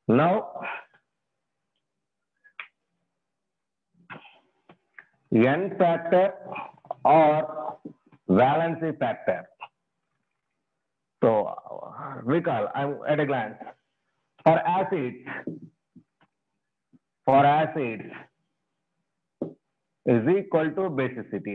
Now, n factor or valency factor. So, recall, I'm at a glance. For acids, is equal to basicity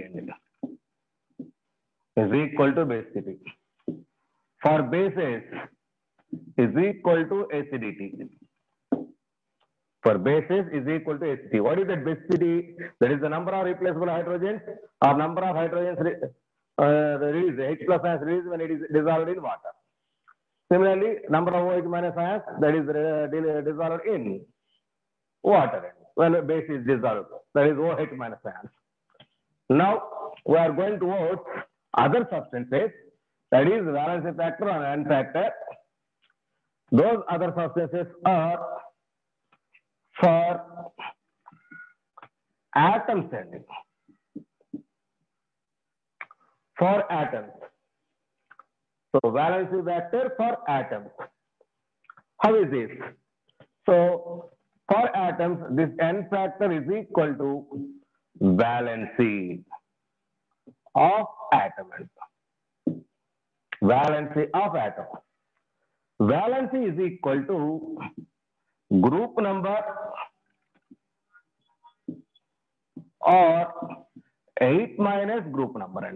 is equal to basicity. For bases is equal to acidity. For bases is equal to acidity. What is that basicity? That is the number of replaceable hydrogens or number of hydrogens released, H plus ions released when it is dissolved in water. Similarly, number of OH minus ions that is dissolved in water when a base is dissolved, that is OH minus ions. Now we are going towards other substances, that is valency factor and n factor. Those other substances are for atoms only. For atoms. So valency factor for atoms. How is this? So for atoms, this n factor is equal to valency of atom. Valency of atom. Valency is equal to group number or 8 minus group number.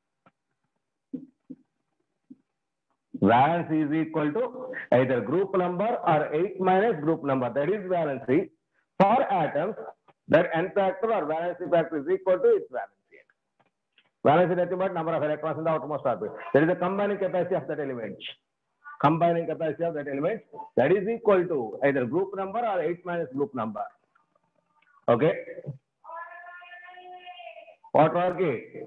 Valency is equal to either group number or 8 minus group number. That is valency. For atoms, that n factor or valency factor is equal to its valency. Valency is nothing but number of electrons in the outermost orbit. There is a combining capacity of that element. Combining capacity of that element, that is equal to either group number or 8 minus group number. Okay. What Rocky?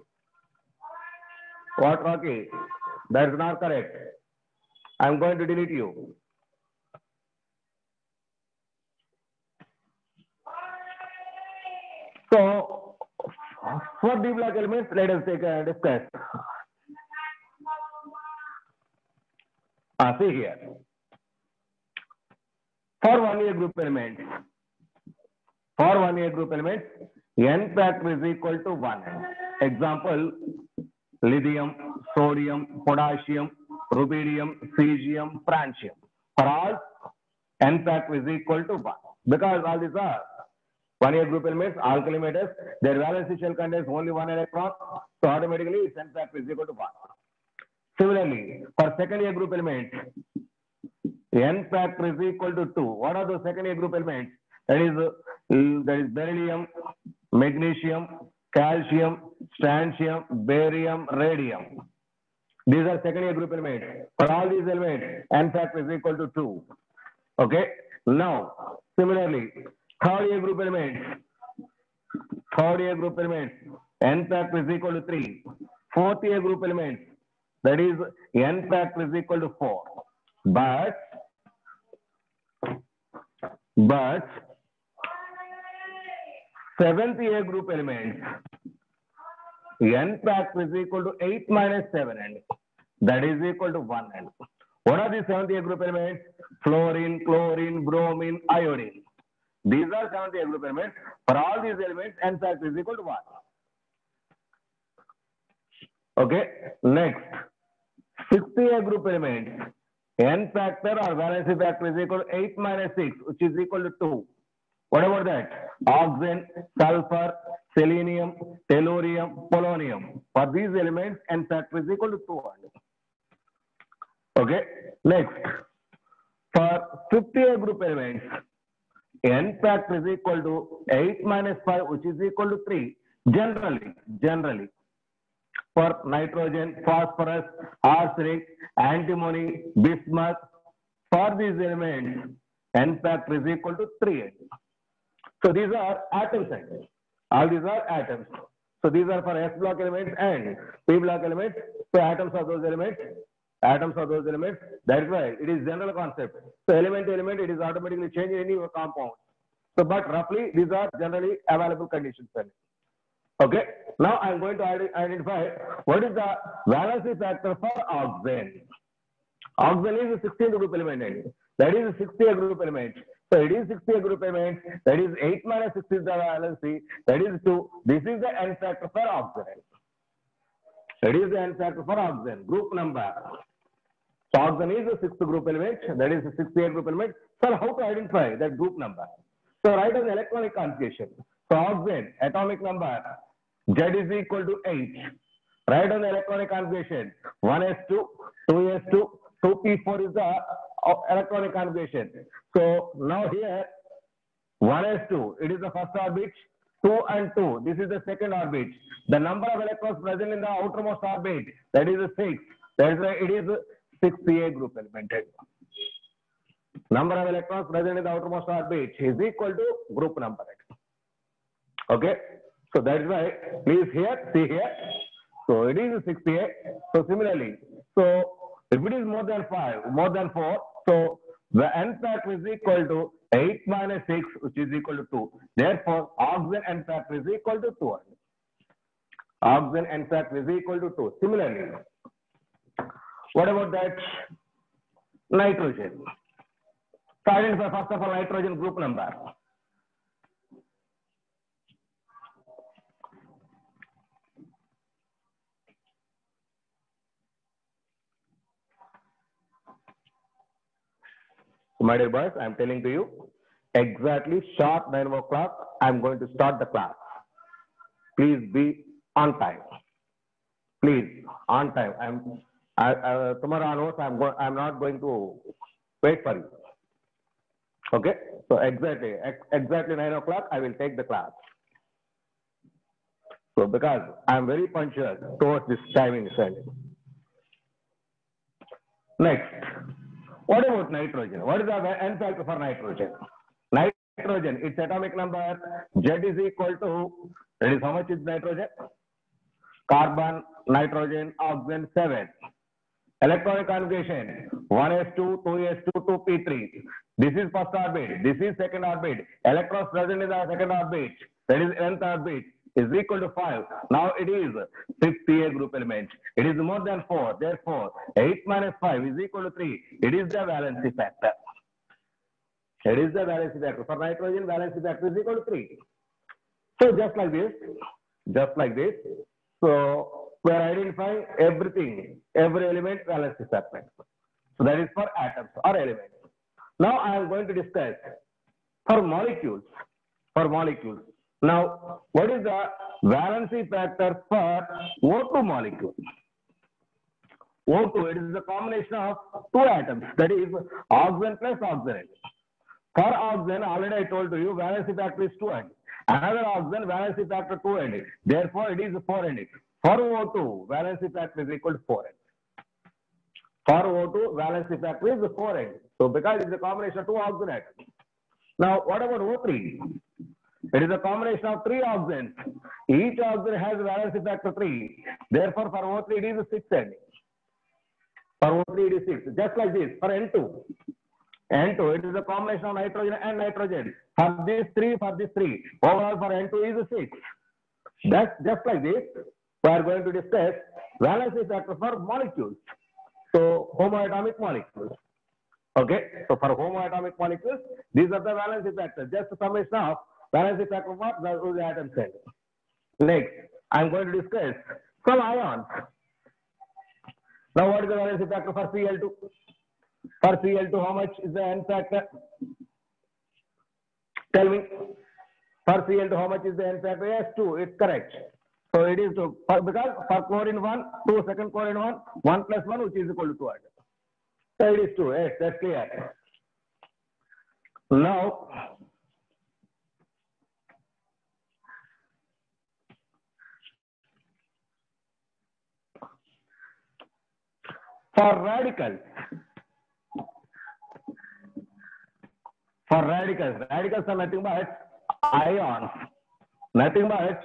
What Rocky? That is not correct. I am going to delete you. So, for D block elements, let us take a discuss. See here. For 1A group elements, n factor is equal to 1. Example, lithium, sodium, potassium, rubidium, cesium, francium. For all, n factor is equal to 1. Because all these are 1A group elements, alkali metals, their valence shell contains only 1 electron, so automatically its n factor is equal to 1. Similarly, for second A group elements, n factor is equal to 2. What are those second A group elements? That is beryllium, magnesium, calcium, strontium, barium, radium. These are second A group elements. For all these elements, n factor is equal to 2. Okay. Now, similarly, third A group elements, n factor is equal to 3. Fourth A group elements, that is n factor is equal to 4. But seventh A group elements, n factor is equal to 8 minus 7, and that is equal to 1. And what are the seventh A group elements? Fluorine, chlorine, bromine, iodine. These are seventh A group elements. For all these elements, n factor is equal to 1. Okay. Next, sixth A group elements, n factor or valency factor is equal to 8 minus 6, which is equal to 2. What about that? Oxygen, sulfur, selenium, tellurium, polonium. For these elements, n factor is equal to 2. Okay. Next, for 50 A group elements, n factor is equal to 8 minus 5, which is equal to 3. Generally. For nitrogen, phosphorus, arsenic, antimony, bismuth, for these elements, n factor is equal to 3. So these are atoms. All these are atoms. So these are for S block elements and P block elements. So atoms of those elements. That is why it is general concept. So element to element, it is automatically changing any compound. So but roughly these are generally available conditions. Okay. Now I am going to identify what is the valency factor for oxygen. Oxygen is the 16th group element. that is 60 group element. So it is 60 group element, that is 8 minus 6 is the valency, that is 2. This is the n factor for oxygen. That is the n factor for oxygen, group number. So oxygen is the 6th group element, that is the 68 group element. So how to identify that group number? So write as electronic configuration. So oxygen, atomic number, Z is equal to 8. Write on the electronic configuration, 1s2, 2s2, 2p4 is the electronic configuration. So now here, 1s2, it is the first orbit, 2 and 2, this is the second orbit. The number of electrons present in the outermost orbit, that is 6. That is why it is 6p group element. Number of electrons present in the outermost orbit is equal to group number. Okay, so that is why, please here, see here. So it is 6a. So similarly, so if it is more than 5, more than 4, so the n factor is equal to 8 minus 6, which is equal to 2. Therefore, oxygen n factor is equal to 2. Oxygen n factor is equal to 2. Similarly, what about that nitrogen? So identify first of all nitrogen group number. My dear boys, I am telling to you, exactly sharp 9 o'clock, I am going to start the class. Please be on time. Please, on time. Tomorrow onwards, I'm not going to wait for you. Okay? So exactly 9 o'clock, I will take the class. So because I am very punctual towards this timing. Next. What about nitrogen? What is the n factor for nitrogen? Nitrogen, its atomic number, Z is equal to, that is how much is nitrogen? Carbon, nitrogen, oxygen, 7. Electronic configuration, 1s2, 2s2, 2p3. This is first orbit, this is second orbit. Electrons present in the second orbit, that is nth orbit, is equal to 5. Now it is 6p group element. It is more than 4. Therefore, 8 minus 5 is equal to 3. It is the valency factor. It is the valency factor. For nitrogen, valency factor is equal to 3. So just like this. So we are identifying everything, every element valency factor. So that is for atoms or elements. Now I am going to discuss for molecules. Now, what is the valency factor for O2 molecule? O2, it is the combination of 2 atoms, that is oxygen plus oxygen. For oxygen, already I told you, valency factor is 2n. Another oxygen, valency factor 2n. Therefore, it is 4n. For O2, valency factor is equal to 4n. For O2, valency factor is 4n. So, because it is a combination of 2 oxygen atoms. Now, what about O3? It is a combination of 3 oxygens. Each oxygen has valency factor 3. Therefore, for O3 it is 6n. For O3 it is 6. Just like this, for N2. N2, it is a combination of nitrogen and nitrogen. For this 3, overall for N2 is 6. That's just like this. We are going to discuss valency factor for molecules. So, homoatomic molecules. Okay, so for homoatomic molecules, these are the valency factors. Just a summation of valency factor for the atom cell. Next, I am going to discuss some ions. Now, what is the valency factor for Cl2? For Cl2, how much is the n factor? Tell me. For Cl2, how much is the n factor? Yes, 2. It's correct. So it is 2. Because for chlorine 1, 2, second chlorine 1, 1 plus 1, which is equal to 2. So it is 2. Yes, that's clear. Now, for radicals, radicals are nothing but ions, nothing but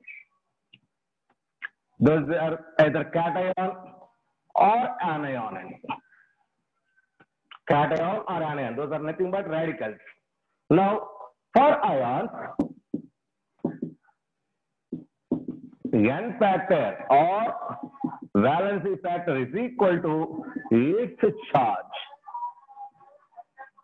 those are either cation or anion. Cation or anion, those are nothing but radicals. Now, for ions, n factor or valency factor is equal to its charge.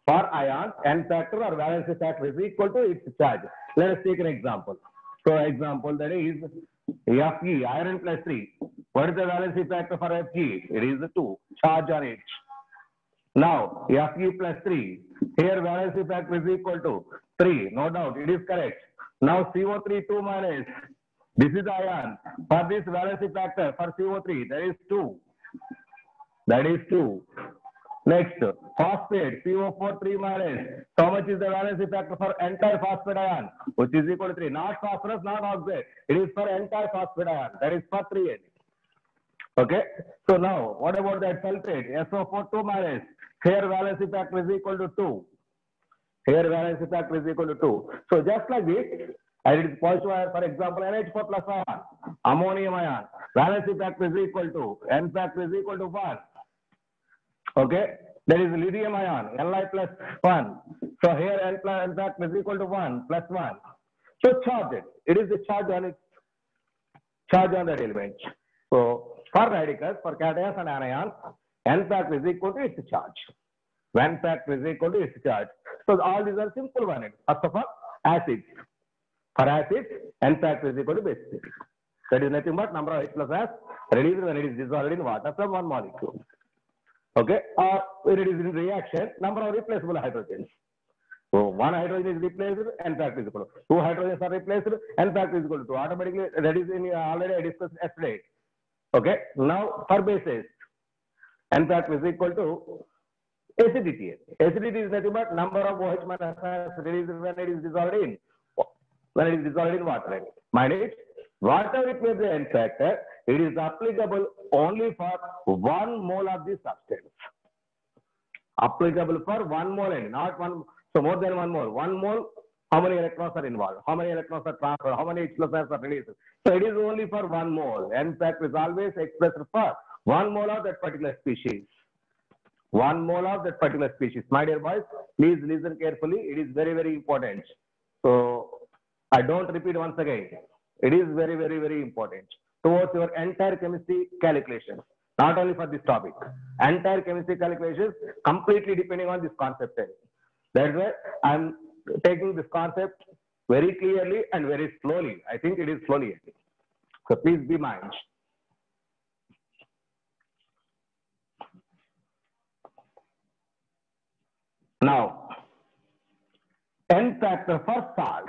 For ions, N factor or valency factor is equal to its charge. Let us take an example. So example that is Fe, iron plus 3. What is the valency factor for Fe? It is 2. Charge on it. Now, Fe plus 3. Here valency factor is equal to 3. No doubt, it is correct. Now CO3 2 minus. This is ion. For this valency factor for CO3, that is 2. That is 2. Next, phosphate, CO4 3 minus. So how much is the valency factor for entire phosphate ion? Which is equal to 3. Not phosphorus, not oxide. It is for entire phosphate ion. That is for 3N. Okay. So now, what about that sulfate? SO4 2 minus. Here valency factor is equal to 2. Here valency factor is equal to 2. So just like this, and it is positive ion, for example, NH4 plus ion, ammonium ion. Valency factor is equal to, N factor is equal to 1. Okay. There is lithium ion, Li plus 1. So here N factor is equal to 1 plus 1. So charge it. It is the charge on it. Charge on that element. So for radicals, for cations and anions, N factor is equal to its charge. N factor is equal to its charge. So all these are simple ones. First of all, acids. For acids, N factor is equal to basic. That is nothing but number of H plus S released when it is dissolved in water from one molecule. Okay, or when it is in reaction, number of replaceable hydrogens. So one hydrogen is replaced, N factor is equal to 2 hydrogens are replaced, N factor is equal to 2. Automatically, that is in already I discussed yesterday. Okay, now for bases, N factor is equal to acidity. Acidity is nothing but number of OH minus released when it is dissolved in water. Mind it, whatever it may be N factor, it is applicable only for 1 mole of the substance. Applicable for 1 mole, not one. So more than 1 mole. 1 mole, how many electrons are involved? How many electrons are transferred? How many H plus are released? So it is only for 1 mole. N factor is always expressed for 1 mole of that particular species. 1 mole of that particular species. My dear boys, please listen carefully. It is very, very important. So I don't repeat once again. It is very, very, very important towards your entire chemistry calculations. Not only for this topic. Entire chemistry calculations completely depending on this concept. That's why I'm taking this concept very clearly and very slowly. I think it is slowly. So please be mind. Now, N factor for salts.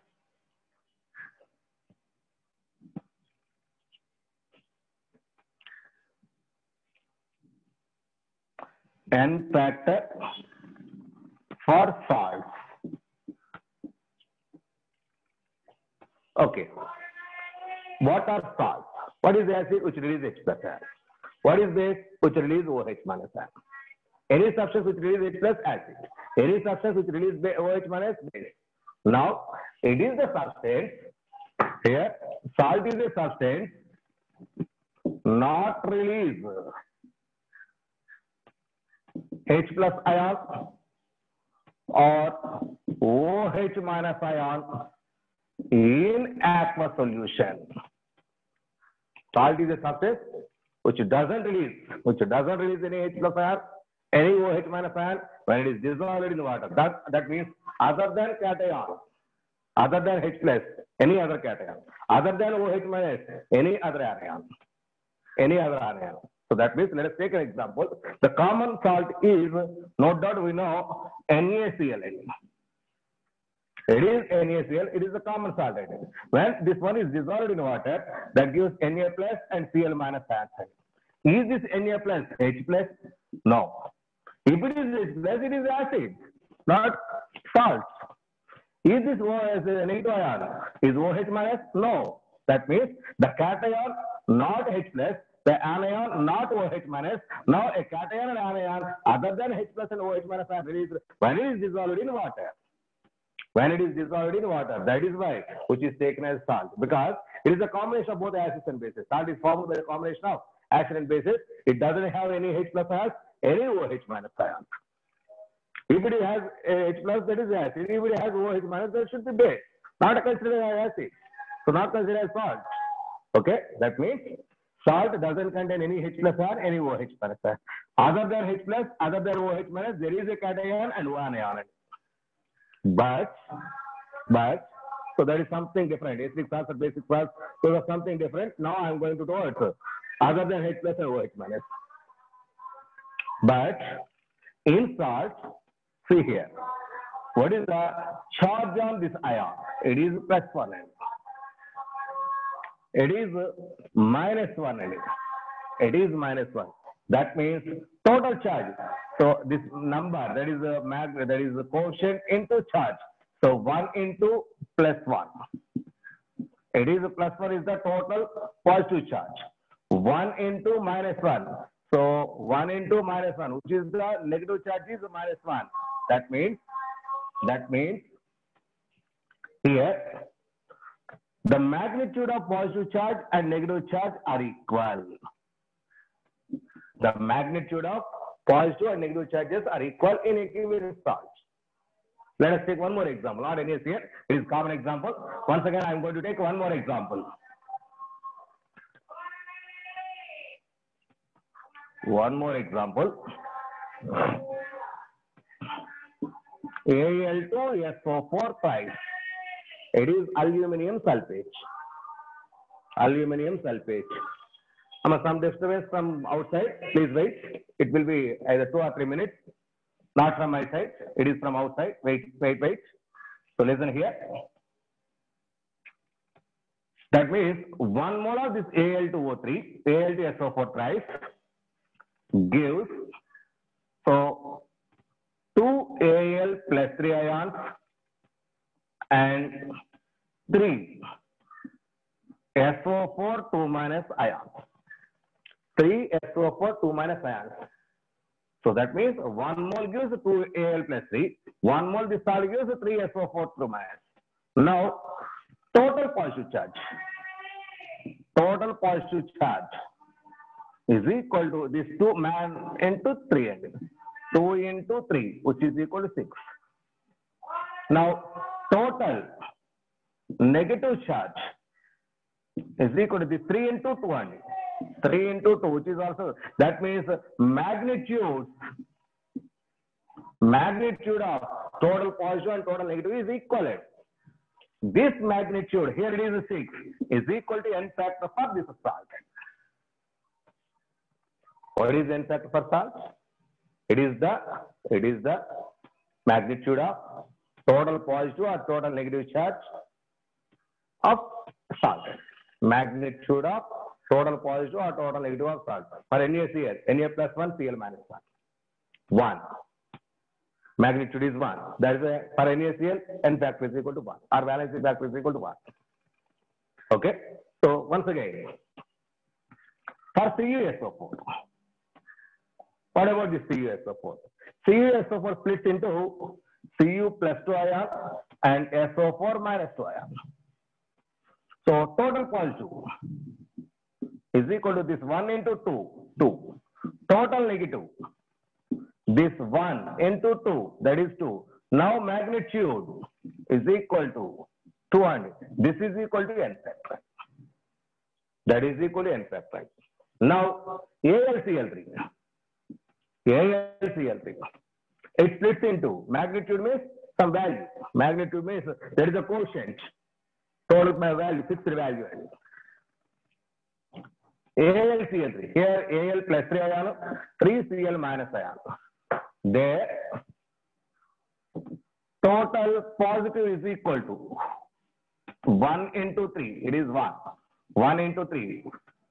N factor for salts. Okay. What are salts? What is acid which releases H plus ion? What is base which releases OH minus ion? Any substance which releases H plus acid. Any substance which releases OH minus base. Now, it is the substance. Here, salt is a substance not release H plus ion or OH minus ion in aqueous solution. Salt is a substance which doesn't release any H plus ion, any OH minus ion when it is dissolved in water. That means other than cation, other than H plus, any other cation, other than OH minus, any other anion. So that means, let us take an example. The common salt is, no doubt we know, NaCl. It is NaCl, it is the common salt. When this one is dissolved in water, that gives Na plus and Cl minus ion. Is this Na plus H plus? No. If it is H plus, it is acid, not salt. Is this negative ion? Is OH minus? No. That means the cation, not H plus, the anion, not OH minus. Now a cation and anion other than H plus and OH minus are released when it is dissolved in water. When it is dissolved in water, that is why which is taken as salt, because it is a combination of both acids and bases. Salt is formed by a combination of acid and bases. It doesn't have any H plus ions, any OH minus ions. If it has H plus, that is acid. If it has OH minus, that should be base. Not considered as acid. So not considered as salt. Okay, that means salt doesn't contain any H plus or any OH minus. Other than H plus, other than OH minus, there is a cation and one ion. But, so there is something different. Acidic salts or basic salts, so there's something different. Now I'm going to do it. Other than H plus and OH minus. But in salt, see here. What is the charge on this ion? It is plus 1. It is minus 1. It is minus 1. That means total charge. So this number, that is the quotient into charge. So 1 into plus 1. It is plus 1 is the total positive charge. 1 into minus 1. So 1 into minus 1, which is the negative charge, is minus 1. That means here the magnitude of positive charge and negative charge are equal. The magnitude of positive and negative charges are equal in equilibrium salt. Let us take one more example. Not any here. It is common example. Once again, I am going to take one more example. One more example. Al2SO4 price. It is aluminum sulfate. Aluminum sulfate. Some disturbance from outside. Please wait. It will be either 2 or 3 minutes. Not from my side. It is from outside. Wait. So listen here. That means 1 mole of this Al2O3, Al2SO4 price gives, so 2 Al plus 3 ions and 3 SO4 2 minus ions. 3 SO4 2 minus ions. So that means 1 mole gives 2 Al plus 3. 1 mole this salt gives 3 SO4 2 minus. Now total positive charge. Total positive charge is equal to this 2 man into 3 and 2 into 3, which is equal to 6. Now total negative charge is equal to this 3 into 2 and 3 into 2, which is also, that means magnitude of total positive and total negative is equivalent. This magnitude, here it is 6, is equal to n factor for this salt. What is n factor for salt? It is the magnitude of total positive or total negative charge of salt. Magnitude of total positive or total negative of salt. For NaCl, Na plus 1, Cl minus 1. 1. Magnitude is 1. That is for NaCl, n factor is equal to 1. Or valence factor is equal to 1. Okay. So once again, for CuSO4, what about this CuSO4? CuSO4 splits into Cu plus 2 ion and SO4 minus 2 ion. So total positive is equal to this 1 into 2. Total negative, this 1 into 2, that is 2. Now magnitude is equal to 200. This is equal to n factor. That is equal to n factor. Now AlCl3. It splits into, magnitude means some value. Magnitude means there is a quotient. Total value, fixed value. AlCl3. Here Al plus 3 ion, 3 Cl minus ion. There total positive is equal to 1 into 3. It is 1. 1 into 3.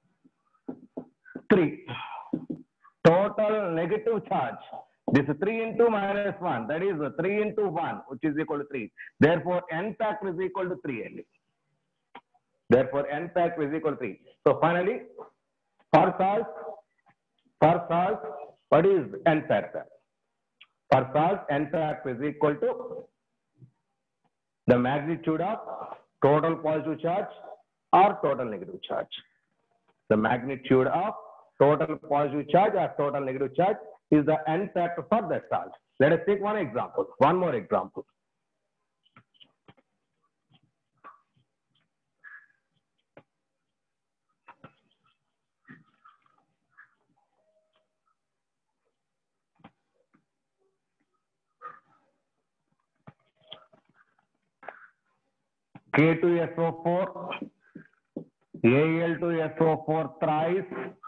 3. Total negative charge. This is 3 into minus 1. That is 3 into 1, which is equal to 3. Therefore, n factor is equal to 3. Therefore, n factor is equal to 3. So finally, for salt, what is n factor? For salt, n factor is equal to the magnitude of total positive charge or total negative charge. The magnitude of total positive charge or total negative charge is the n factor for that salt. Let us take one example. One more example. K2SO4, Al2SO4 thrice,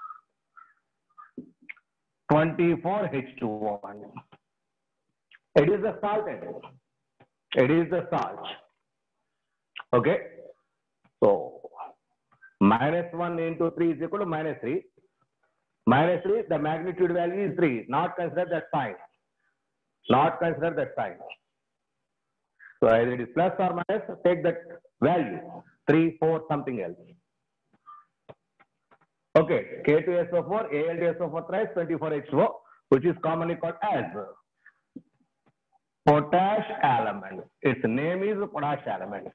24H2O. It is the salt. It is the salt. Okay. So -1 into 3 is equal to -3. -3, the magnitude value is 3. Not consider that sign. Not consider that sign. So either it is plus or minus, take that value. 3, 4, something else. Okay. K2SO4, Al2SO4 thrice, 24H2O, which is commonly called as potash element. Its name is potash element.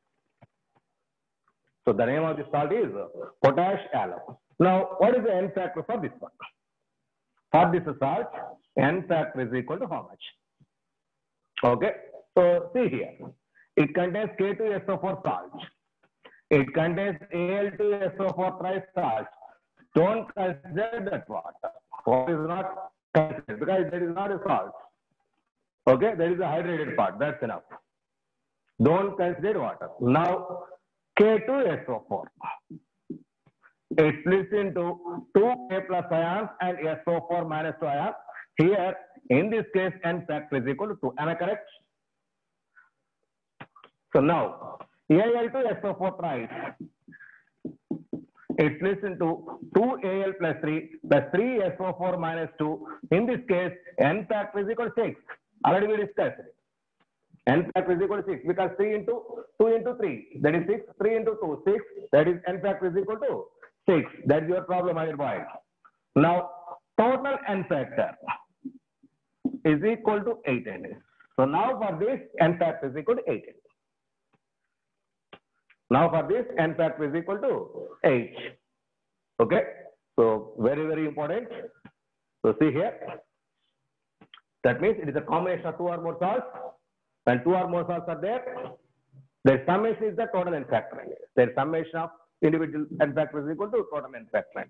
So the name of the salt is potash alum. Now, what is the N factor for this one? For this salt, N factor is equal to how much? Okay. So see here, it contains K2SO4 salt. It contains Al2SO4 thrice salt. Don't consider that water. Water is not considered because there is not a salt. Okay, there is a hydrated part. That's enough. Don't consider water. Now, K2SO4. It splits into 2K plus ions and SO4 minus 2 ions. Here, in this case, N factor is equal to 2. Am I correct? So now, Al2SO4 thrice. It splits into 2Al plus 3 plus 3SO4 minus 2. In this case, N factor is equal to 6. Already we discussed it. N factor is equal to 6 because 3 into 2 into 3, that is 6. 3 into 2, 6. That is N factor is equal to 6. That is your problem, my boy. Now, total N factor is equal to 8N. So now for this, N factor is equal to 8N. Now for this, N factor is equal to 8. Okay. So very, very important. So see here. That means it is a combination of 2 or more salts. When 2 or more salts are there, their summation is the total N factor. Their summation of individual N factor is equal to total N factor.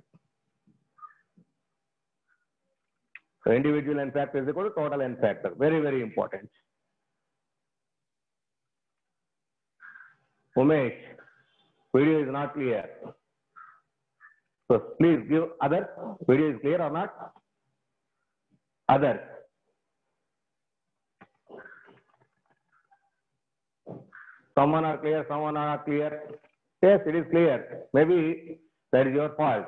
So individual N factor is equal to total N factor. Very, very important. Umesh, video is not clear. So please give others. Video is clear or not? Others. Someone are clear, someone are not clear. Yes, it is clear. Maybe that is your fault.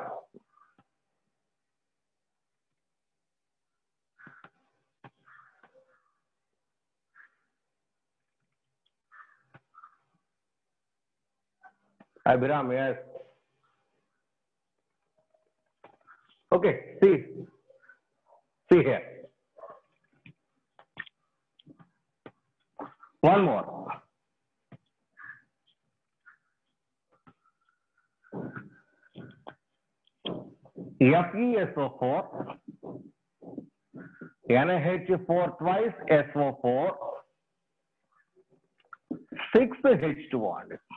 Abhiram, yes. Okay, see here. One more. FeSO4, NH4 twice SO4, 6H2O.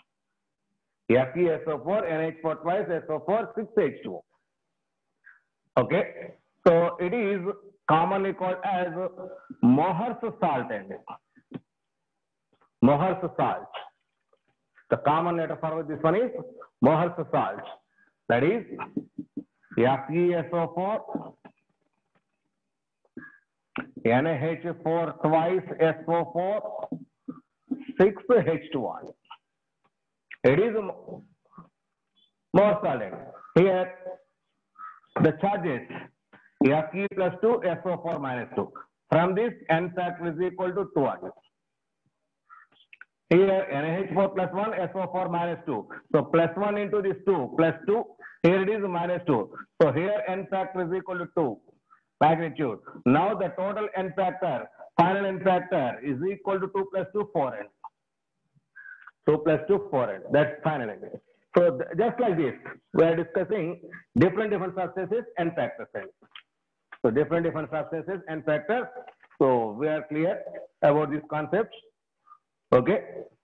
FeSO4, NH4 twice SO4, 6H2O. Okay, so it is commonly called as Mohr's salt. Mohr's salt. The common letter for this one is Mohr's salt. That is FeSO4, NH4 twice SO4, 6H2O. It is more solid. Here, the charges Fe plus 2, SO4 minus 2. From this, N factor is equal to 2. Here, NH4 plus 1, SO4 minus 2. So, plus 1 into this 2, plus 2. Here it is minus 2. So, here N factor is equal to 2. Magnitude. Now, the total N factor, final N factor is equal to 2 plus 2, 4N. 2 plus 2, 4N. That's final N. So, just like this, we are discussing different substances and factors. So, different substances and factors. So, we are clear about this concept. Okay.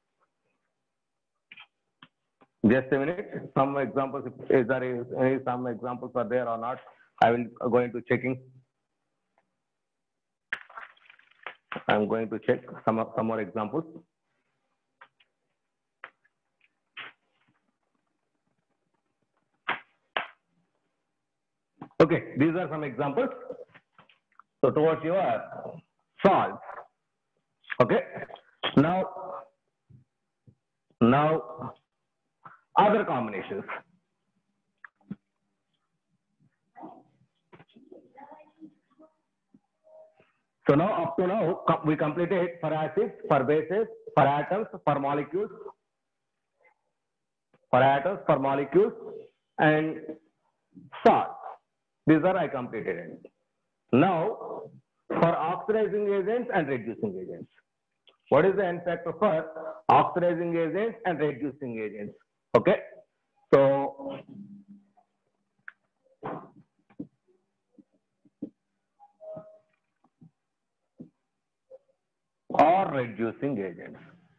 Just a minute. Some examples, if there is some examples are there or not, I will go into checking. I'm going to check some more examples. Okay, these are some examples. So towards your solve. Okay. Now other combinations. So now up to now we completed for acids, for bases, for atoms, for molecules, and salts. These are I completed. Now for oxidizing agents and reducing agents. What is the N factor for oxidizing agents and reducing agents? Okay. So or reducing agents.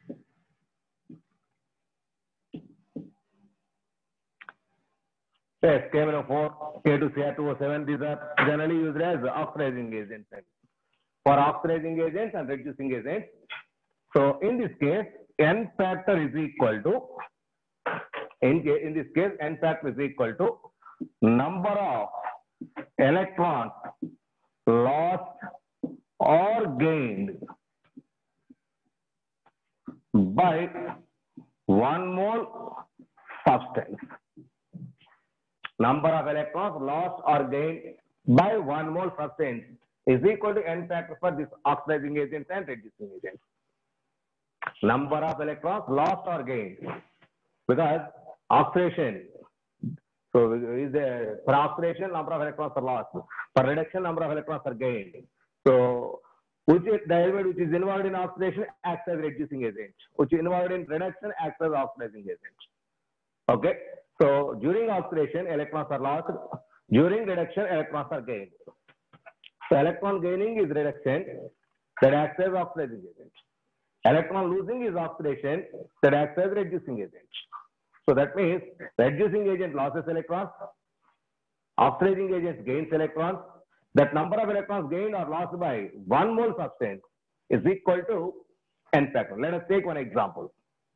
Yes, K-4, K2Cr2O7, these are generally used as oxidizing agents. For oxidizing agents and reducing agents. So in this case, N factor is equal to, in this case, N factor is equal to number of electrons lost or gained by 1 mole substance. Number of electrons lost or gained by 1 mole substance is equal to N factor for this oxidizing agents and reducing agents. Number of electrons lost or gained, because oxidation, so is for oxidation number of electrons are lost, for reduction number of electrons are gained. So which is the element which is involved in oxidation acts as reducing agent, which is involved in reduction acts as oxidizing agent. Okay, so during oxidation electrons are lost, during reduction electrons are gained. So electron gaining is reduction, that acts as oxidizing agent. Electron losing is oxidation, that acts as reducing agent. So that means reducing agent losses electrons, oxidizing agent gains electrons. That number of electrons gained or lost by 1 mole substance is equal to N factor. Let us take one example.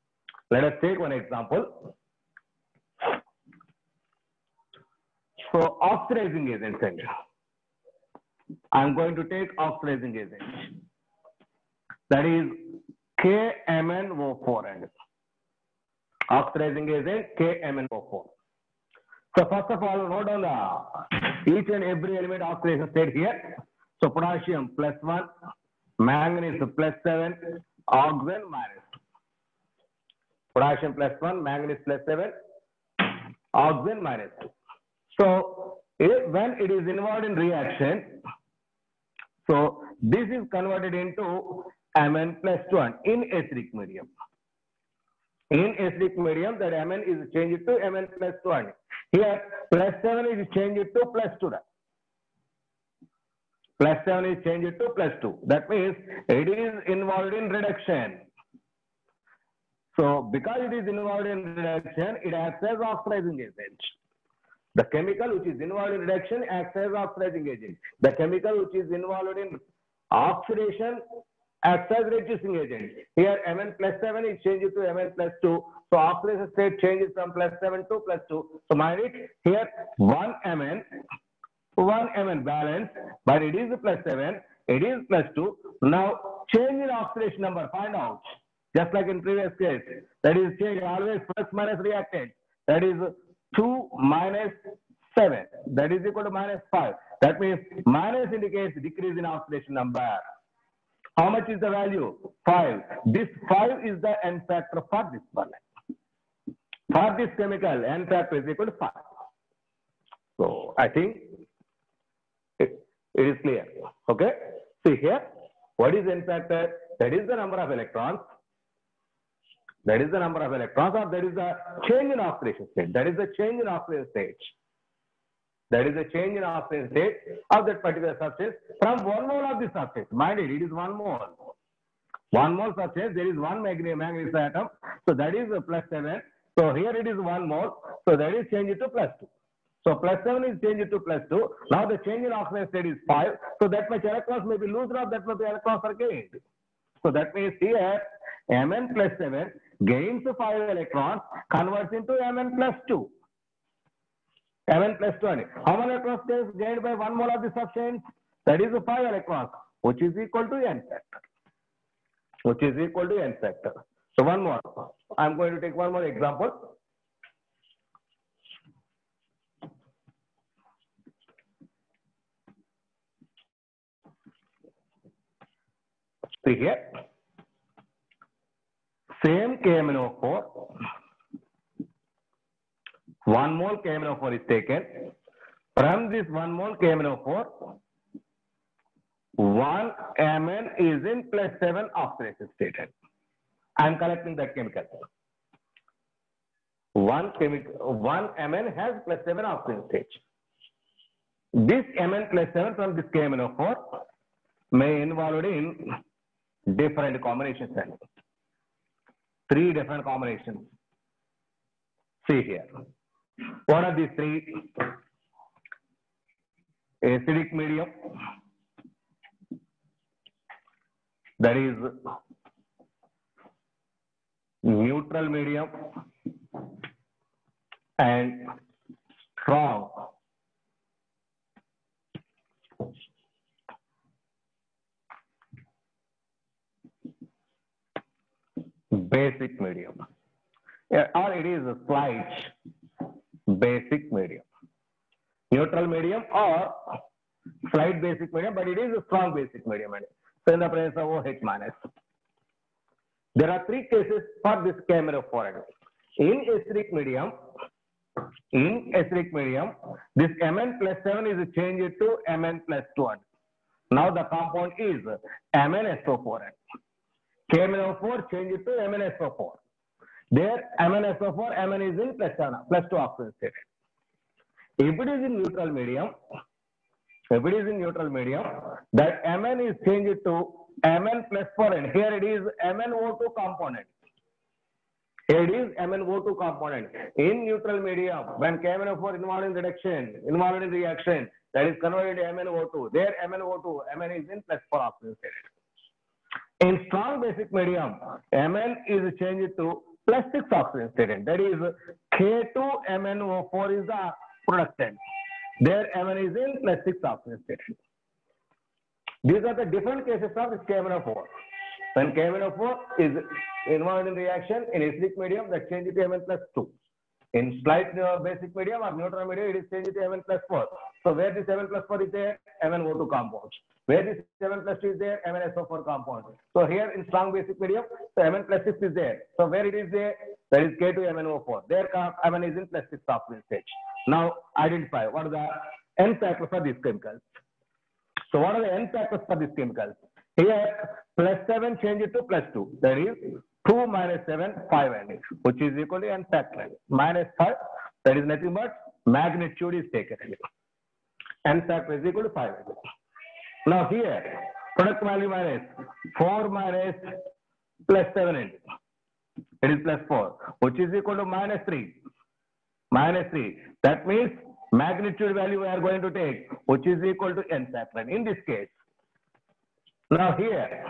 So oxidizing agent, I am going to take oxidizing agent. That is KMnO4. Oxidizing agent KMnO4. So first of all, note down the each and every element oxidation state here. So potassium +1, manganese +7, oxygen -2. Potassium +1, manganese +7, oxygen -2. So when it is involved in reaction, so this is converted into Mn +1 in acidic medium. In acidic medium, that Mn is changed to Mn +1. Here, +7 is changed to +2. +7 is changed to +2. That means it is involved in reduction. So because it is involved in reduction, it acts as oxidizing agent. The chemical which is involved in reduction acts as oxidizing agent. The chemical which is involved in oxidation acts as reducing agent. Here Mn +7 is changed to Mn +2. So oxidation state changes from +7 to +2. So mind it, here 1 Mn balance, but it is +7, it is +2. Now change in oxidation number, find out. Just like in previous case, that is change always plus minus reactant. That is 2 - 7. That is equal to -5. That means minus indicates decrease in oxidation number. How much is the value? 5. This 5 is the N factor for this one. For this chemical, N factor is equal to 5. So I think it is clear. Okay. See here, what is N factor? That is the number of electrons. That is the number of electrons, or that is the change in oxidation state. That is the change in oxidation state. That is the change in oxidation state of that particular substance from 1 mole of this substance. Mind it, it is 1 mole. 1 mole substance, there is 1 manganese atom. So that is +7. So here it is 1 mole. So that is changed to +2. So +7 is changed to +2. Now the change in oxidation state is 5. So that much electrons may be lost, or that much electrons are gained. So that means here Mn +7 gains 5 electrons, converts into Mn +2. Mn plus 2. How many electrons gained by 1 mole of the substance? That is 5 electrons, which is equal to n factor. Which is equal to n factor. So one more. I'm going to take one more example. See here. Same KMnO4. 1 mole KMnO4 is taken. From this 1 mole KMnO4, 1 Mn is in plus 7 oxidation state. I am collecting that chemical. 1 Mn has plus 7 oxidation state. This Mn plus 7 from this KMnO4 may involve in different combinations. 3 different combinations. See here. What are these 3? Acidic medium, that is neutral medium, and strong basic medium, or it is a slight basic medium. Neutral medium or slight basic medium, but it is a strong basic medium. So in the presence of OH minus. There are 3 cases for this KMnO4. In acidic medium, this Mn plus 7 is changed to Mn plus 2. Now the compound is MnSO4. KMnO4 changed to MnSO4. There MnSO4, Mn is in plus 2 oxidation state. If it is in neutral medium, that Mn is changed to Mn plus 4, and here it is MnO2 component. Here it is MnO2 component. In neutral medium, when KMnO4 involved in reaction, that is converted to MnO2. There MnO2, Mn is in plus 4 oxidation state. In strong basic medium, Mn is changed to plus 6 oxidation state. That is K2MnO4 is the productant. There Mn is in plus 6 oxidation state. These are the different cases of this KMnO4. When KMnO4 is involved in reaction in acidic medium, that changes to Mn plus 2. In slight basic medium or neutral medium, it is changed to Mn plus 4. So where this Mn plus 4 is there, MnO2 compound. Where this Mn plus 2 is there, MnSO4 compound. So here in strong basic medium, so Mn plus 6 is there. So where it is there, that is K2MnO4. There Mn is in plus 6 oxidation state. Now identify what are the N factors for these chemicals. So what are the N factors for these chemicals? Here plus 7 changes to plus 2. That is 2 minus 7, 5 N, which is equal to N factor. Minus 5, that is nothing but magnitude is taken. N factor is equal to 5 N. Now here, product value minus 4 minus plus 7 N. It is plus 4, which is equal to minus 3. Minus 3. That means magnitude value we are going to take, which is equal to N factor in this case. Now here,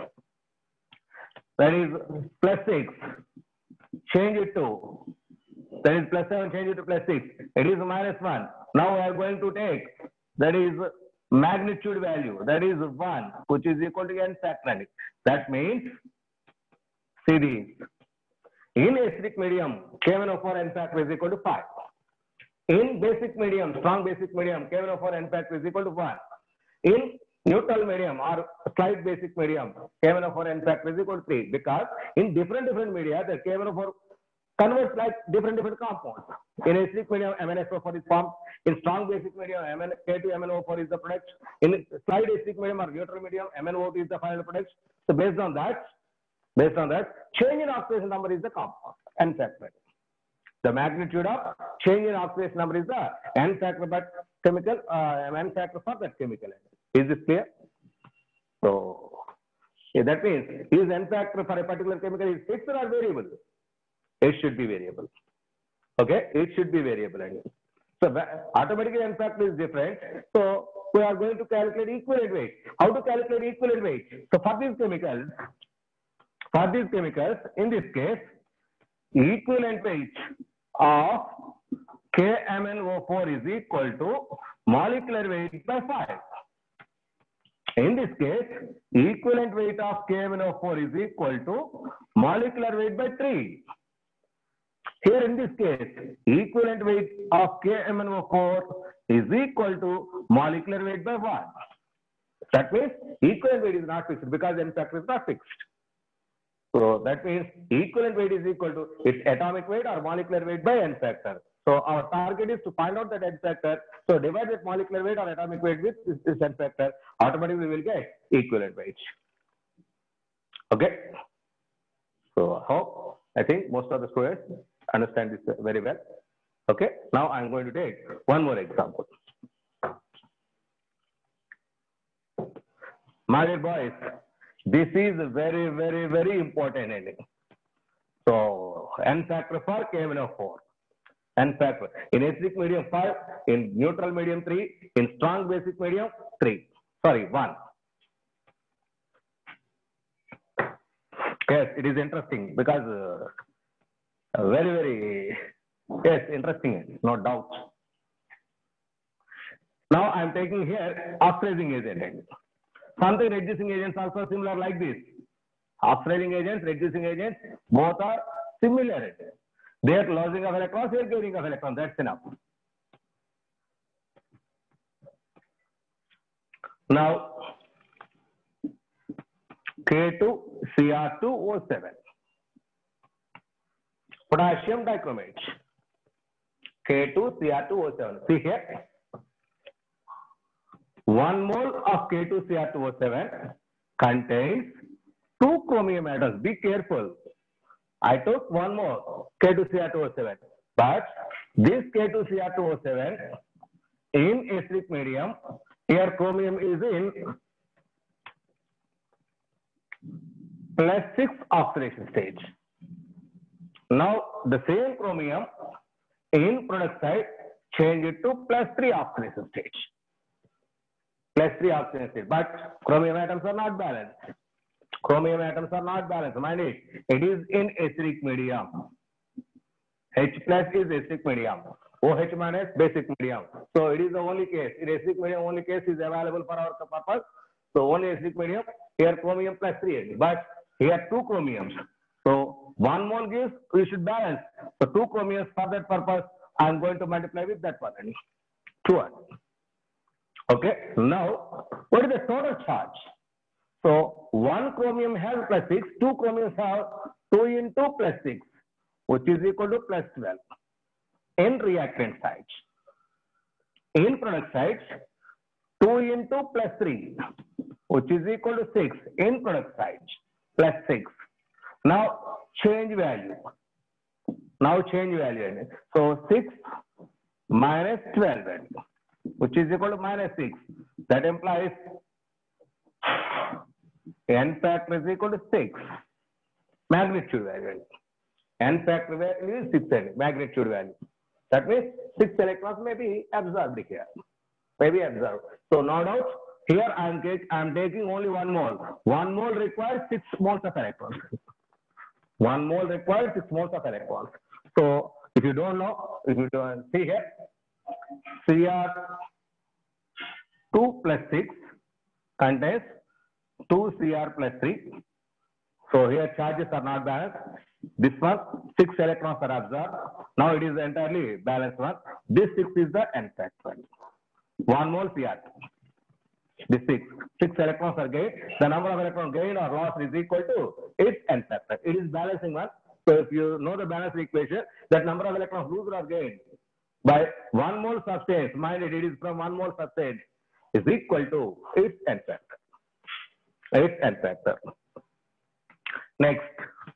that is plus 6, change it to, that is plus 7, change it to plus 6. It is minus 1. Now we are going to take, that is magnitude value, that is 1, which is equal to N factor. That means, see this, in acidic medium, KMnO4 N factor is equal to 5. In basic medium, strong basic medium, KMnO4 N factor is equal to 1. In neutral medium or slight basic medium, KMnO4 N factor is equal to 3. Because in different media, the KMnO4 converts like different compounds. In acidic medium, MnSO4 is formed. In strong basic medium, K2MnO4 is the product. In slight acidic medium or neutral medium, MnO2 is the final product. So based on that, change in oxidation number is the compound, N factor. The magnitude of change in oxidation number is the N factor of that chemical, N factor for that chemical. Is this clear? So yeah, that means is N factor for a particular chemical is fixed or variable? It should be variable. Okay, it should be variable. So automatically N factor is different. So we are going to calculate equivalent weight. How to calculate equivalent weight? So for these chemicals, in this case, equivalent weight of KMnO4 is equal to molecular weight by 5. In this case, equivalent weight of KMnO4 is equal to molecular weight by 3. Here in this case, equivalent weight of KMnO4 is equal to molecular weight by 1. That means equivalent weight is not fixed because n factor is not fixed. So that means equivalent weight is equal to its atomic weight or molecular weight by n factor. So our target is to find out that n factor. So divide that molecular weight or atomic weight with this n factor. Automatically we will get equivalent weight. Okay. So I think most of the students understand this very well. Okay. Now I'm going to take one more example. My dear boys, this is very, very, very important ending. So n factor for KMnO4. N factor in acidic medium 5, in neutral medium 3, in strong basic medium 3. Sorry, 1. Yes, it is interesting because very, very, yes, interesting, no doubt. Now I am taking here oxidizing agent. Something reducing agents also similar like this. Oxidizing agents, reducing agents, both are similar. They are losing of electrons, they are gaining of electrons. That's enough. Now, K2Cr2O7. Potassium dichromate. K2Cr2O7. See here. 1 mole of K2Cr2O7 contains 2 chromium atoms. Be careful. I took 1 mole K2Cr2O7, but this K2Cr2O7 in acidic medium, here chromium is in +6 oxidation stage. Now the same chromium in product side, change it to +3 oxidation stage. +3 oxidation stage, but chromium atoms are not balanced. Chromium atoms are not balanced. Mind it, it is in acidic medium. H plus is acidic medium. OH minus basic medium. So it is the only case. In acidic medium, only case is available for our purpose. So only acidic medium. Here chromium +3, but here 2 chromiums. So 1 mole gives, we should balance. So 2 chromiums for that purpose, I am going to multiply with that one. 2. Okay. Now, what is the total charge? So 1 chromium has +6, 2 chromiums have 2 into +6, which is equal to +12 in reactant sides. In product sides, 2 into +3, which is equal to 6 in product sides, +6. Now change value. So 6 minus 12, which is equal to -6. That implies n factor is equal to 6. Magnitude value. N factor value is 6, magnitude value. That means 6 electrons may be absorbed here. So no doubt, here I am taking only 1 mole. 1 mole requires 6 moles of electrons. 1 mole requires 6 moles of electrons. So if you don't know, see here, Cr2 plus 6 contains 2 Cr plus 3. So here charges are not balanced. This one, 6 electrons are absorbed. Now it is entirely balanced one. This 6 is the n factor. 1 mole Cr2. This 6 electrons are gained. The number of electrons gained or lost is equal to its n factor. It is balancing one. So if you know the balance equation, that number of electrons losed or gained by 1 mole substance, mind it is from 1 mole substance, is equal to its n factor. Next.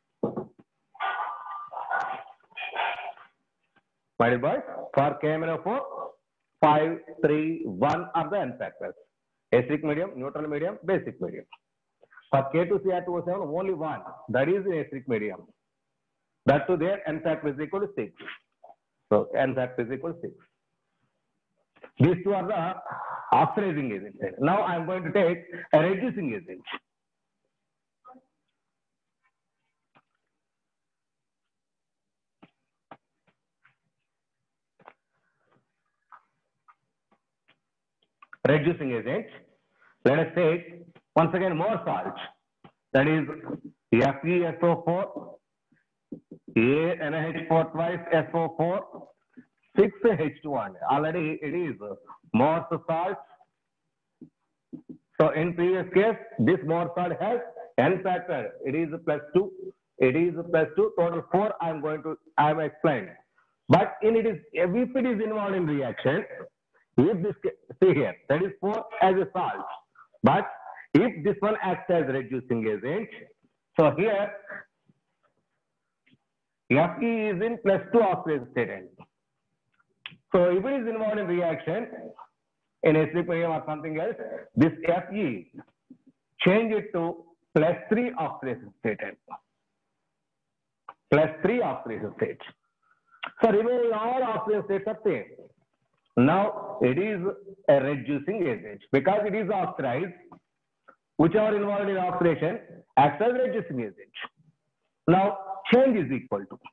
My dear boys, for KMnO4, 5, 3, 1 are the n factors. Acidic medium, neutral medium, basic medium. For K2Cr2O7, only 1. That is in acidic medium. That to their n factor is equal to 6. So n factor is equal to 6. These two are the oxidizing agents. Now I am going to take a reducing agent. reducing agent. Let us take once again more salt. That is FeSO4, NH4 twice SO4, 6H2O. Already it is Morse salt. So in previous case, this Morse salt has N factor. It is +2. It is +2. Total 4. I have explained. But if it is involved in reaction, if this, see here, that is 4 as a salt. But if this one acts as reducing agent, so here Fe is in +2 oxidation state. So if it is involved in reaction in equilibrium or something else, this Fe change it to +3 oxidation state. +3 oxidation state. So remaining all oxidation states are same. Now it is a reducing agent because it is oxidized. Whichever involved in oxidation acts as reducing agent. Now change is equal to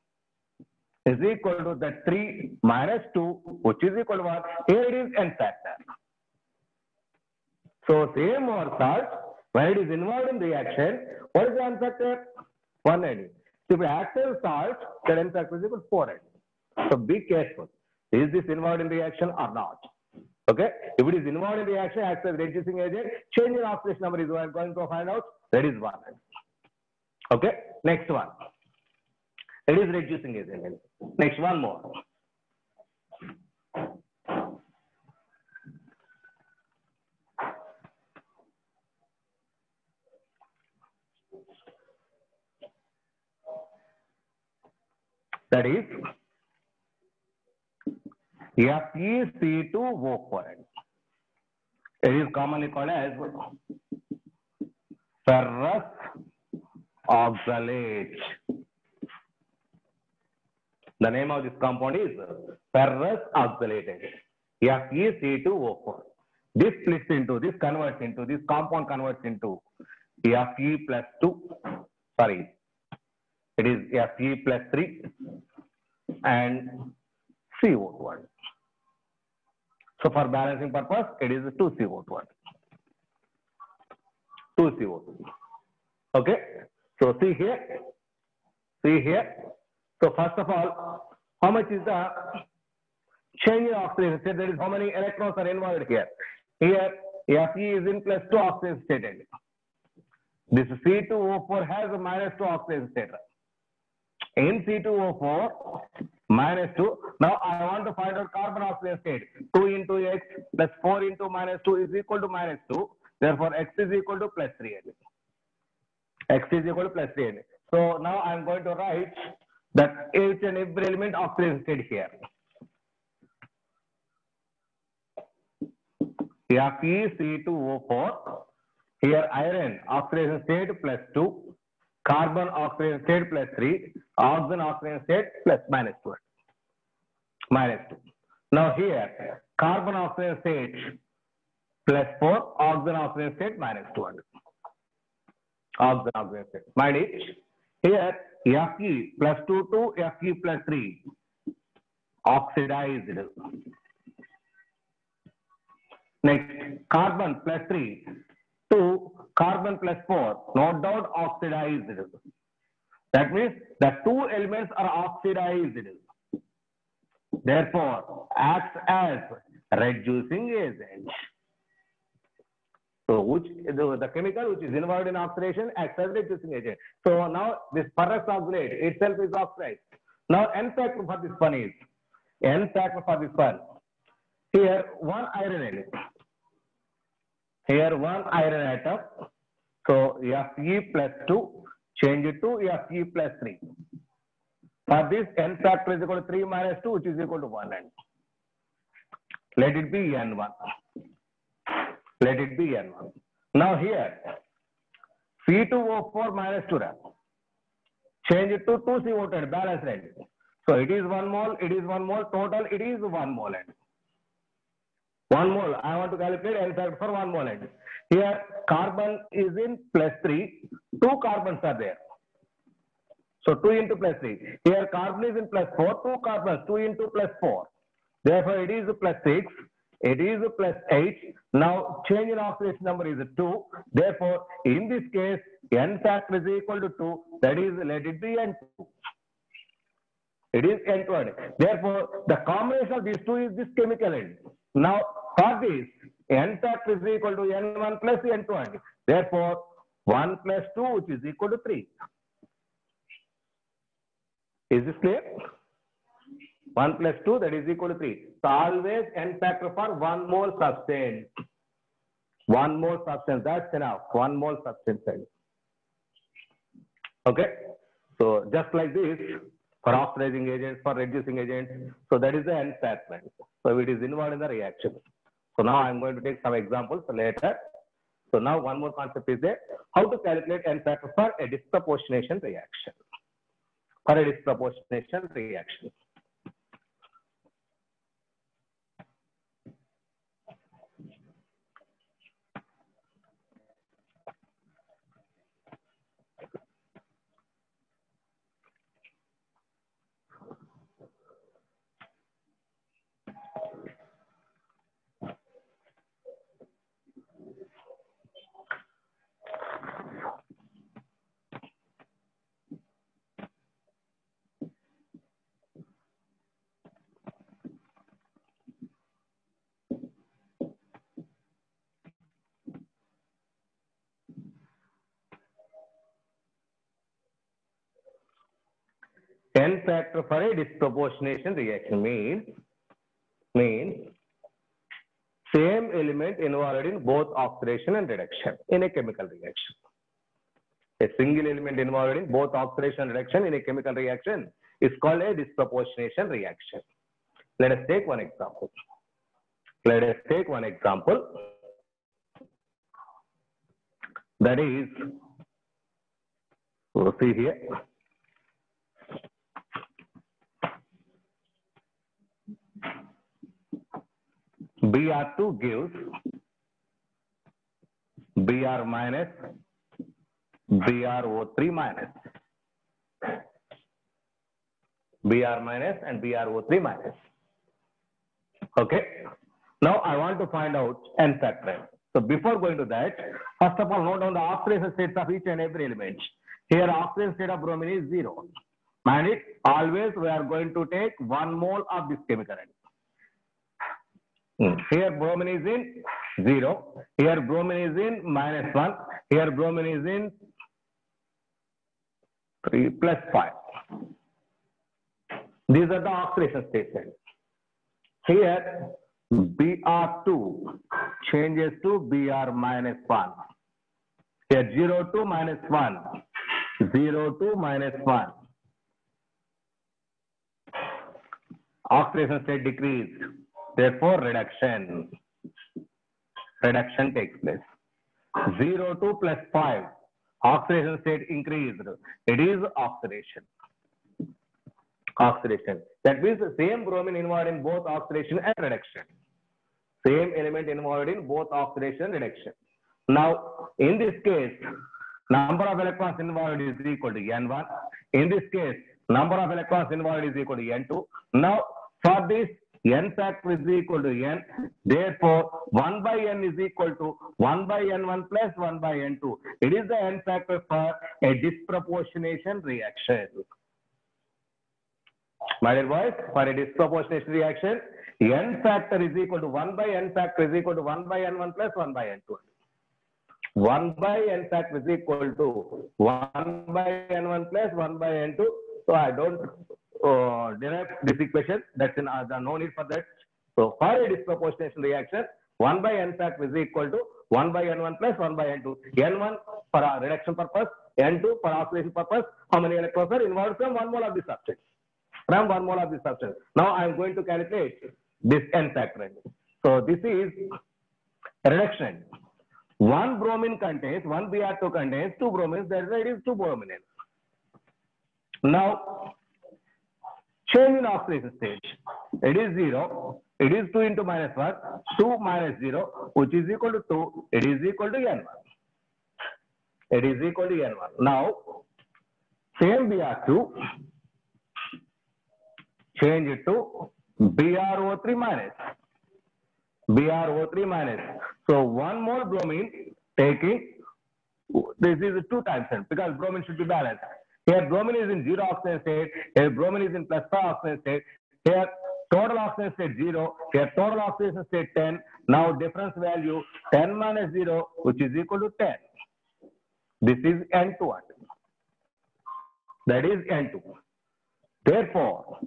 the 3 minus 2, which is equal to 1. Here it is N factor. So same Morse salt, when it is involved in reaction, what is the N factor? 180. So if it acts as salt, then N factor is equal to 480. So be careful. Is this involved in reaction or not? Okay. If it is involved in reaction, acts as reducing agent, change in oxidation number is what I'm going to find out. That is 1. Okay. Next one. It is reducing agent. Next one more. That is FeC2O4. It is commonly called as ferrous oxalate. The name of this compound is ferrous oxalate. FeC2O4. This compound converts into Fe plus 2. Sorry, it is Fe plus 3 and CO1. So for balancing purpose, it is 2CO1. 2CO2. Okay. So see here. So first of all, how much is the change in oxidation state? That is how many electrons are involved here. Here, Fe is in +2 oxidation state. This C2O4 has a -2 oxidation state. In C2O4, -2. Now I want to find out carbon oxidation state. 2 into X plus 4 into -2 is equal to -2. Therefore, X is equal to +3. X is equal to +3. So now I'm going to write that each and every element oxidation state here. FeC2O4. Here iron oxidation state +2. Carbon oxidation state +3, oxygen oxidation state plus -2. Now here, carbon oxidation state +4, oxygen oxidation state -200. Oxygen oxidation state. Mind it. Here, Fe +2 to Fe +3, oxidized. Next, carbon +3 to carbon +4, no doubt oxidized. That means the two elements are oxidized. Therefore, acts as reducing agent. So, the chemical which is involved in oxidation acts as reducing agent. So now this ferrous oxalate itself is oxidized. Now N factor for this one is here one iron atom. Here one iron atom. So Fe plus 2, change it to Fe plus 3. For this, N factor is equal to 3 minus 2, which is equal to 1. And let it be N1. Let it be N1. Now here, C2O4 minus 2. Change it to 2CO2, balance rate. So it is 1 mole, it is 1 mole, total it is 1 mole. 1 mole, I want to calculate N factor for 1 mole. Here, carbon is in plus 3, 2 carbons are there. So 2 into plus 3. Here, carbon is in plus 4, 2 carbons, 2 into plus 4. Therefore, it is plus 6. It is plus 8. Now change in oxidation number is 2. Therefore, in this case, n factor is equal to 2. That is, let it be n2. It is N2. Therefore, the combination of these two is this chemical end. Now, for this, N factor is equal to N1 plus N2. Therefore, 1 plus 2, which is equal to 3. Is this clear? 1 plus 2, that is equal to 3. So, always N factor for 1 mole substance. 1 mole substance, that's enough. 1 mole substance. Okay? So, just like this, for oxidizing agents, for reducing agents. So that is the N factor. So it is involved in the reaction. So now I'm going to take some examples later. So now one more concept is there. How to calculate N factor for a disproportionation reaction. For a disproportionation reaction. N factor for a disproportionation reaction means same element involved in both oxidation and reduction in a chemical reaction. A single element involved in both oxidation and reduction in a chemical reaction is called a disproportionation reaction. Let us take one example. That is, we'll see here. Br2 gives Br minus, BrO3 minus. Br minus and BrO3 minus. Okay. Now I want to find out N factor. So before going to that, first of all, note down the oxidation states of each and every element. Here oxidation state of bromine is 0. And it always we are going to take 1 mole of this chemical element. Here bromine is in 0. Here bromine is in -1. Here bromine is in 3 plus 5. These are the oxidation states. Here Br2 changes to Br minus 1. Here 0 2 minus 1. 0 2 minus 1. Oxidation state decreased. Therefore, reduction takes place. 0 2 plus 5. Oxidation state increased. It is oxidation. That means the same bromine involved in both oxidation and reduction. Same element involved in both oxidation and reduction. Now, in this case, number of electrons involved is equal to N1. In this case, number of electrons involved is equal to N2. Now, for this, N factor is equal to N. Therefore, 1 by N is equal to 1 by N1 plus 1 by N2. It is the N factor for a disproportionation reaction. My dear boys, for a disproportionation reaction, N factor is equal to 1 by N factor is equal to 1 by N1 plus 1 by N2. 1 by N factor is equal to 1 by N1 plus 1 by N2. So I don't derive this equation. That's no need for that. So for a disproportionation reaction, 1 by N factor is equal to 1 by N1 plus 1 by N2. N1 for reduction purpose, N2 for oxidation purpose. How many electrons are involved from 1 mole of the substance? From 1 mole of the substance. Now I am going to calculate this N factor. So this is reduction. 1 bromine contains, 1 Br2 contains 2 bromines. That's why it is 2 bromine. Now, change in oxidation state. It is 0. It is 2 into -1. 2 minus 0, which is equal to 2. It is equal to N1. It is equal to N1. Now, same Br2, change it to BrO3 minus. BrO3 minus. So one more bromine taking, this is 2 times N because bromine should be balanced. Here bromine is in 0 oxygen state, here bromine is in plus 5 oxygen state, here total oxygen state 0, here total oxidation state 10. Now difference value 10 minus 0, which is equal to 10. This is N2. That is N2. Therefore,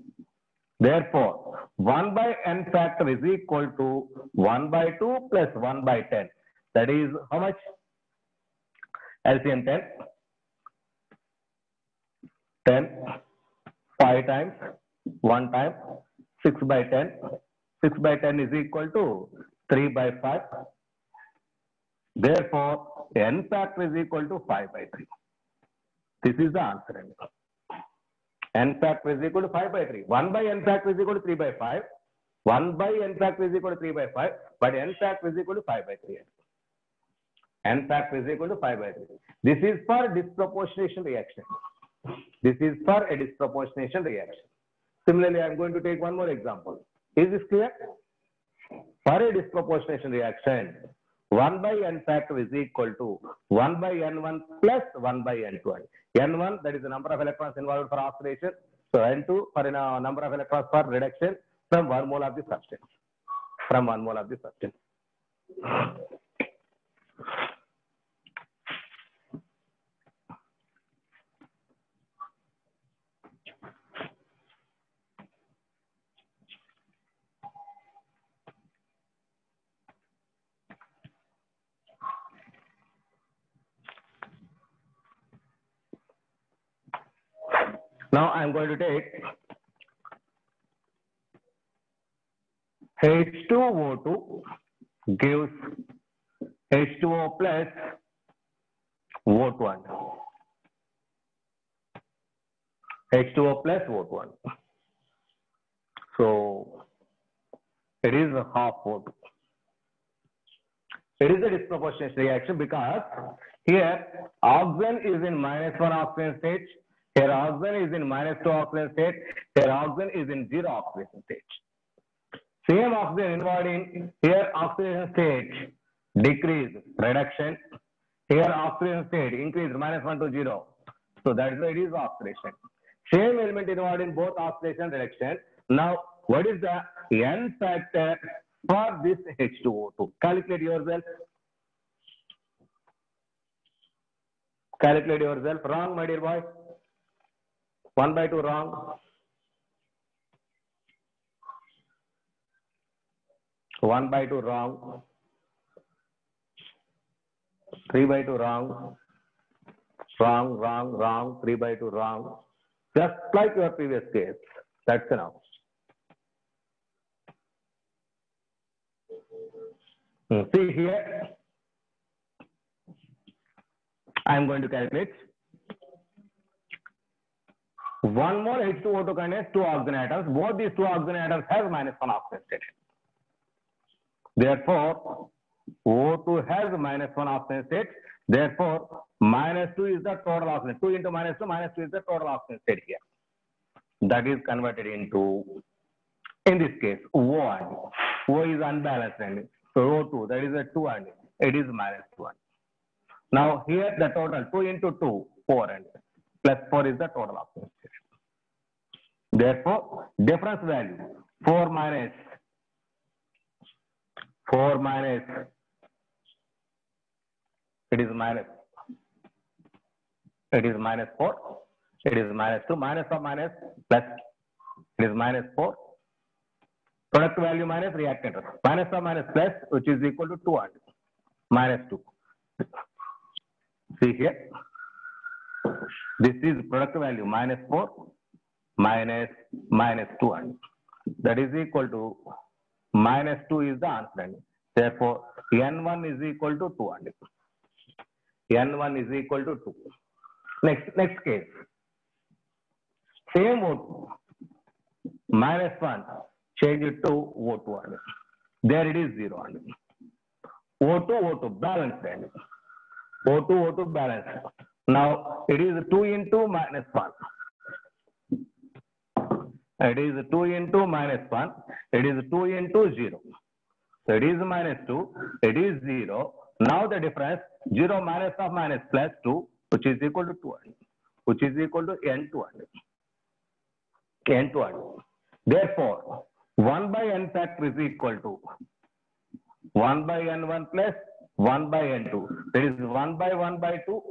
1 by N factor is equal to 1 by 2 plus 1 by 10. That is how much? LCM 10. 10, 5 times, 1 time, 6 by 10. 6 by 10 is equal to 3 by 5. Therefore, N factor is equal to 5 by 3. This is the answer. N factor is equal to 5 by 3. 1 by N factor is equal to 3 by 5. 1 by N factor is equal to 3 by 5. But N factor is equal to 5 by 3. N factor is equal to 5 by 3. This is for disproportionation reaction. This is for a disproportionation reaction. Similarly, I am going to take one more example. Is this clear? For a disproportionation reaction, 1 by N factor is equal to 1 by N1 plus 1 by N2. N1, that is the number of electrons involved for oxidation. So N2 for a number of electrons for reduction from 1 mole of the substance. From 1 mole of the substance. Now I am going to take H2O2 gives H2O plus O2. H2O plus O2. So it is a half O2. It is a disproportionate reaction because here oxygen is in -1 oxygen state. Here oxygen is in -2 oxygen state. Here oxygen is in 0 oxidation state. Same oxygen involved in here oxidation state decrease reduction. Here oxidation state increase -1 to 0. So that is why it is oxidation. Same element involved in both oxidation and reduction. Now what is the N factor for this H2O2? Calculate yourself. Calculate yourself. Wrong, my dear boy. 1 by 2 wrong. 1 by 2 wrong. 3 by 2 wrong. Wrong, wrong, wrong. 3 by 2 wrong. Just like your previous case. That's enough. See here. I am going to calculate. One more H2O2 contains 2 oxygen atoms. Both these 2 oxygen atoms have -1 oxygen state. Therefore, O2 has -1 oxygen state. Therefore, -2 is the total oxygen. 2 into -2, -2 is the total oxygen state here. That is converted into, in this case, O and O is unbalanced and so O2, that is a 2 and it is -1. Now here the total 2 into 2, 4 and plus 4 is the total oxygen state. Therefore, difference value 4 minus it is minus 4, it is -2, minus or minus plus, it is -4. Product value minus reactant minus or minus plus, which is equal to 200 -2. See here, this is product value -4 minus -200. That is equal to -2 is the answer. Therefore, N1 is equal to 200. N1 is equal to 2. Next case. Same O2. -1. Change it to O2. There it is 0. O2 balanced. O2 balanced. Now it is 2 into -1. It is 2 into -1. It is 2 into 0. So it is minus 2, it is 0. Now the difference 0 minus of minus plus 2, which is equal to 2, which is equal to n to n to n. Therefore, 1 by n factor is equal to 1 by n1 plus 1 by n2. That is 1 by 1 by 2.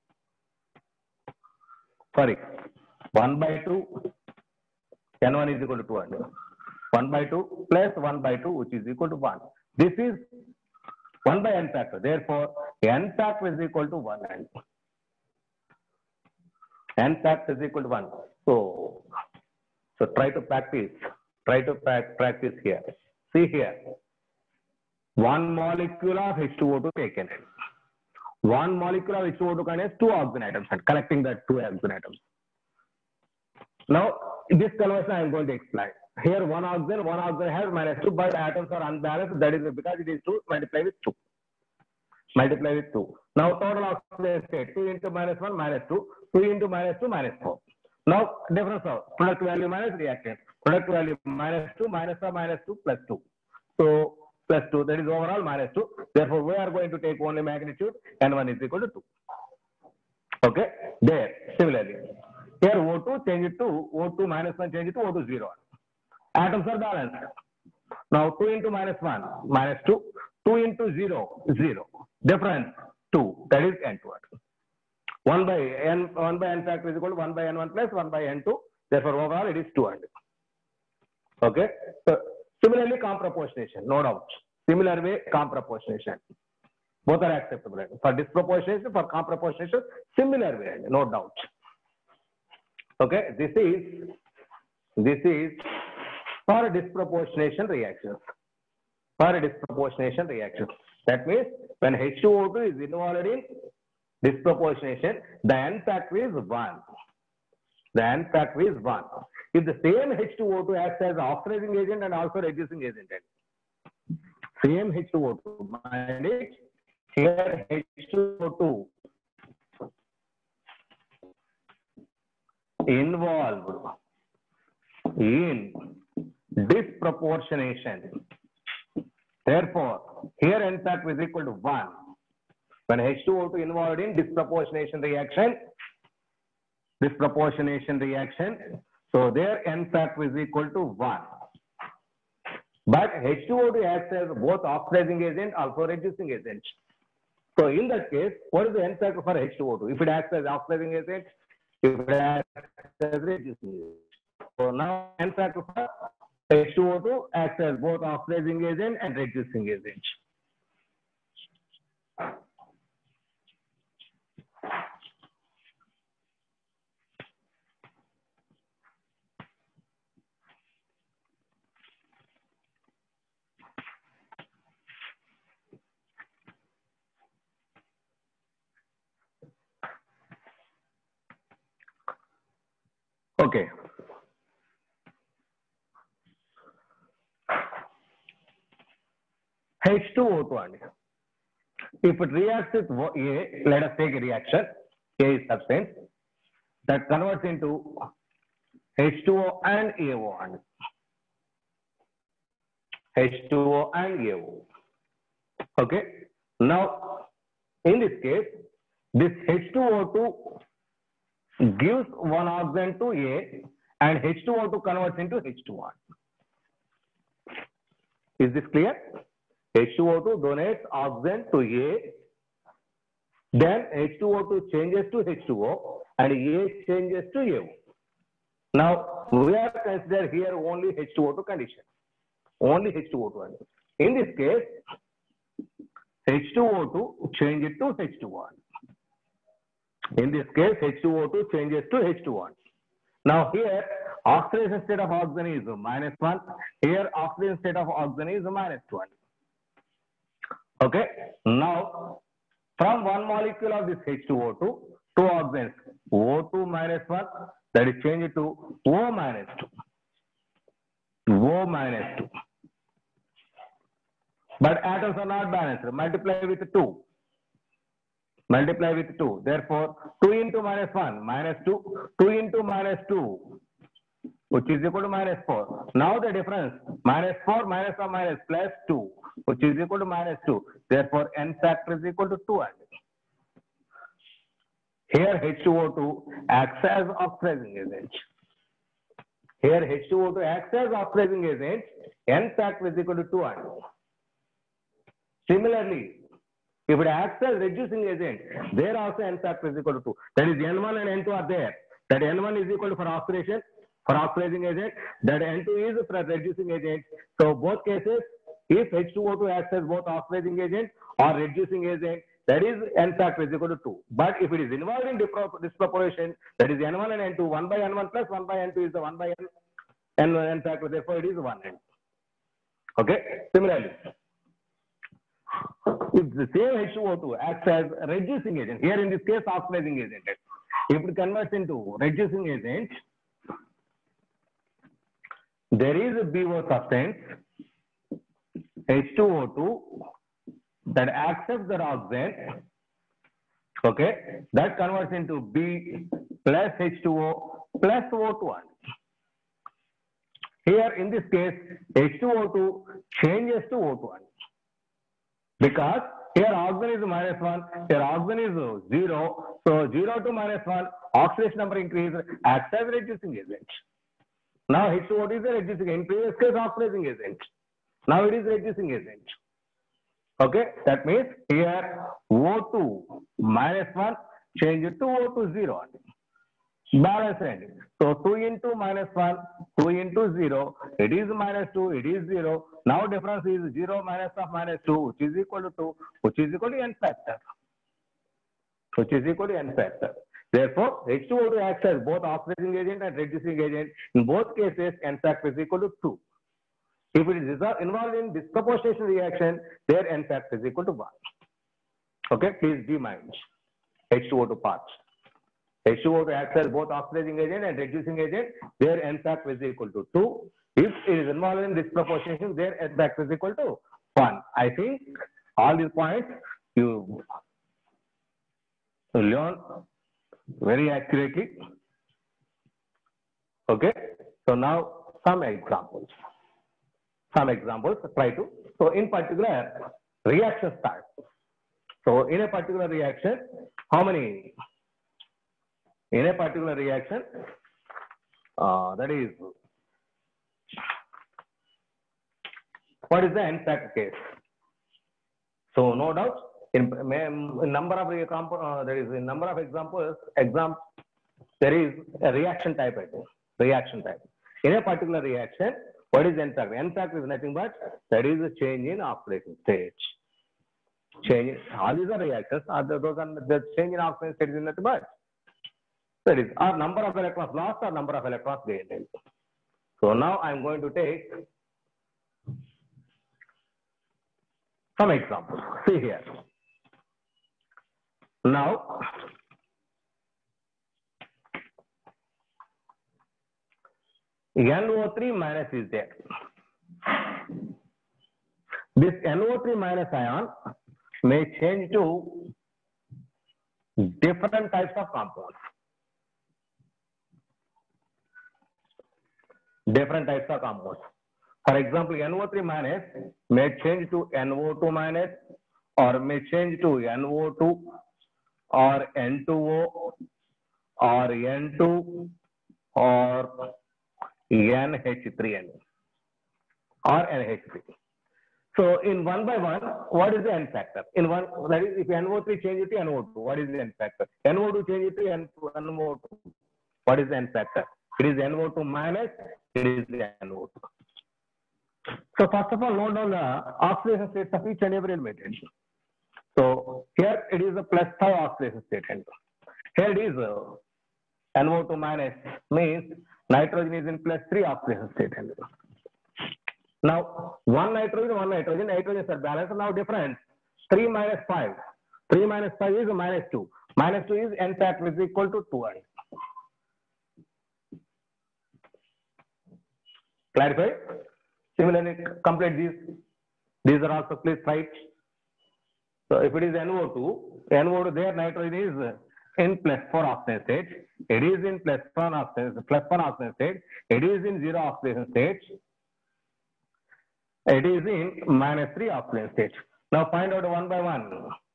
Sorry, 1 by 2. n1 is equal to 200. 1 by 2 plus 1 by 2, which is equal to 1. This is 1 by n factor. Therefore, n factor is equal to 1 and n factor is equal to 1. So try to practice. Try to practice here. See here. 1 molecule of H2O2 taken. 1 molecule of H2O2 contains 2 oxygen atoms and collecting the 2 oxygen atoms. Now, this conversion I am going to explain. Here one oxygen has minus 2, but atoms are unbalanced. That is because it is 2, multiply with 2. Multiply with 2. Now total oxygen state 2 into minus 1 minus 2, 2 into minus 2 minus 4. Now difference of product value minus reactant. Product value minus 2 minus 1 minus 2 plus 2. So plus 2, that is overall minus 2. Therefore, we are going to take only magnitude n1 is equal to 2. Okay, there. Similarly, here O2 change it to O2 minus 1 change it to O2 0. Atoms are balanced. Now 2 into minus 1 minus 2, 2 into 0 0. Difference 2, that is n2. 1 by n factor is equal to 1 by n1 plus 1 by n2. Therefore, overall it is 200. Okay. So similarly, comproportionation, no doubt. Similar way, comproportionation. Both are acceptable. For disproportionation, for comproportionation, similar way, no doubt. Okay. This is for disproportionation reactions. For disproportionation reactions. That means when H2O2 is involved in disproportionation, the n factor is 1. The n factor is 1. If the same H2O2 acts as oxidizing agent and also reducing agent, same H2O2, mind it, here H2O2 involved in disproportionation. Therefore, here n factor is equal to 1. When H2O2 involved in disproportionation reaction, so there n factor is equal to 1. But H2O2 acts as both oxidizing agent, also reducing agent. So in that case, what is the n factor for H2O2? If it acts as oxidizing agent, if it acts as reducing agent. So now n factor for H2O2 acts as both oxidizing agent and reducing agent. Okay. H2O2, if it reacts with A, let us take a reaction. A is substance that converts into H2O and AO. H2O and AO. Okay. Now, in this case, this H2O2 gives one oxygen to A and H2O2 converts into H2O. Is this clear? H2O2 donates oxygen to A, then H2O2 changes to H2O and A changes to AO. Now, we are considered here only H2O2 condition. Only H2O2. In this case, H2O2 changes to H2O. In this case, H2O2 changes to H2O. Now here, oxidation state of oxygen is -1. Here, oxidation state of oxygen is -1. Okay. Now, from one molecule of this H2O2, two oxygens, O2 -1, that is changed to O -2. O -2. But atoms are not balanced. Multiply with 2. Multiply with 2. Therefore, 2 into -1, -2. 2 into -2, which is equal to -4. Now the difference, -4 minus or minus plus 2. which is equal to minus 2. Therefore, n factor is equal to 2. And here H2O2 acts as oxidizing agent. Here H2O2 acts as oxidizing agent. N factor is equal to 2. And similarly, if it acts as reducing agent, there also n factor is equal to 2. That is N1 and N2 are there. That N1 is equal to for oxidation, for oxidizing agent. That N2 is for reducing agent. So both cases, if H2O2 acts as both oxidizing agent or reducing agent, that is n factor is equal to 2. But if it is involved in disproportion, that is N1 and N2, 1 by N1 plus 1 by N2 is the 1 by N factor. Therefore, it is 1n. Okay. Similarly, if the same H2O2 acts as reducing agent, here in this case oxidizing agent, if it converts into reducing agent, there is a BO substance H2O2 that accepts the oxidant, okay, that converts into B plus H2O plus O2. Here in this case H2O2 changes to O2. Because here oxygen is minus 1, here oxygen is 0. So 0 to minus 1, oxidation number increase, acts as reducing agent. Now H2O2 is a reducing agent. In previous case, oxidizing agent. Now it is reducing agent. Okay, that means here O2 minus 1 change it to O2 0. Balance end. So 2 into minus 1, 2 into 0, it is minus 2, it is 0. Now difference is 0 minus of minus 2, which is equal to 2, which is equal to n factor. Which is equal to n factor. Therefore, H2O2 acts as both oxidizing agent and reducing agent. In both cases, n factor is equal to 2. If it is involved in disproportionation reaction, their n factor is equal to 1. Okay, please be mind H2O2 parts. H2O2 acts as both oxidizing agent and reducing agent, their n factor is equal to 2. If it is involved in disproportionation, their n factor is equal to 1. I think all these points you learn very accurately. Okay, so now some examples. Try to. So in particular, reaction start. So in a particular reaction, how many? In a particular reaction, that is, what is the n factor case? So no doubt, in number of there is a number of examples. There is a reaction type. I think reaction type. In a particular reaction, what is n factor? N factor is nothing but that is a change in oxidation stage. Change. All these are reactions. Those are the change in oxidation stage is nothing but that is our number of electrons lost or number of electrons gained. So now I am going to take some examples. See here. Now, NO3 minus is there. This NO3 minus ion may change to different types of compounds. Different types of compounds. For example, NO3 minus may change to NO2 minus, or may change to NO2 or N2O or N2 or NH3N or NH3. So in one by one, what is the n factor? In one, that is, if NO3 changes to NO2, what is the n factor? NO2 changes to NO2, what is the n factor? It is NO2 minus, it is the NO2. So first of all, note down the oxidation states of each and every element. So here it is a plus 5 oxidation state. Here it is NO2 minus, means nitrogen is in plus 3 oxidation state. Now one nitrogen, nitrogens are balanced. Now difference 3 minus 5. 3 minus 5 is minus 2. Minus 2 is n factor is equal to 2. Clarify? Similarly, complete these. These are also please write. So if it is NO2, there nitrogen is in plus 4 oxidation state. It is in plus 1 oxidation state. It is in 0 oxidation state. It is in -3 oxygen state. Now find out one by one.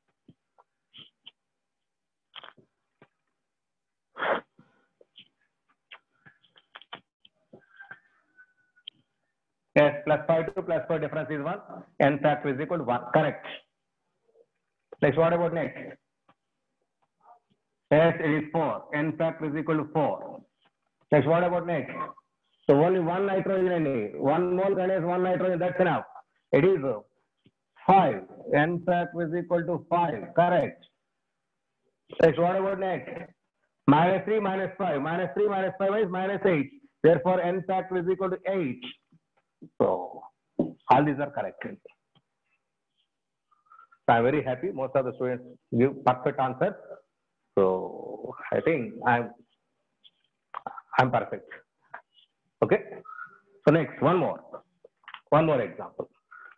Yes, +5 to +4 difference is 1. N factor is equal to 1. Correct. Next, what about next? Yes, it is 4. N factor is equal to 4. Next, what about next? So only one nitrogen in it. 1 mole contains 1 nitrogen. That's enough. It is 5. N factor is equal to 5. Correct. Next, what about next? -3 -5. -3 -5 is -8. Therefore, N factor is equal to 8. So all these are corrected. So I'm very happy. Most of the students give perfect answers. So I think I'm perfect. Okay. So next, one more example.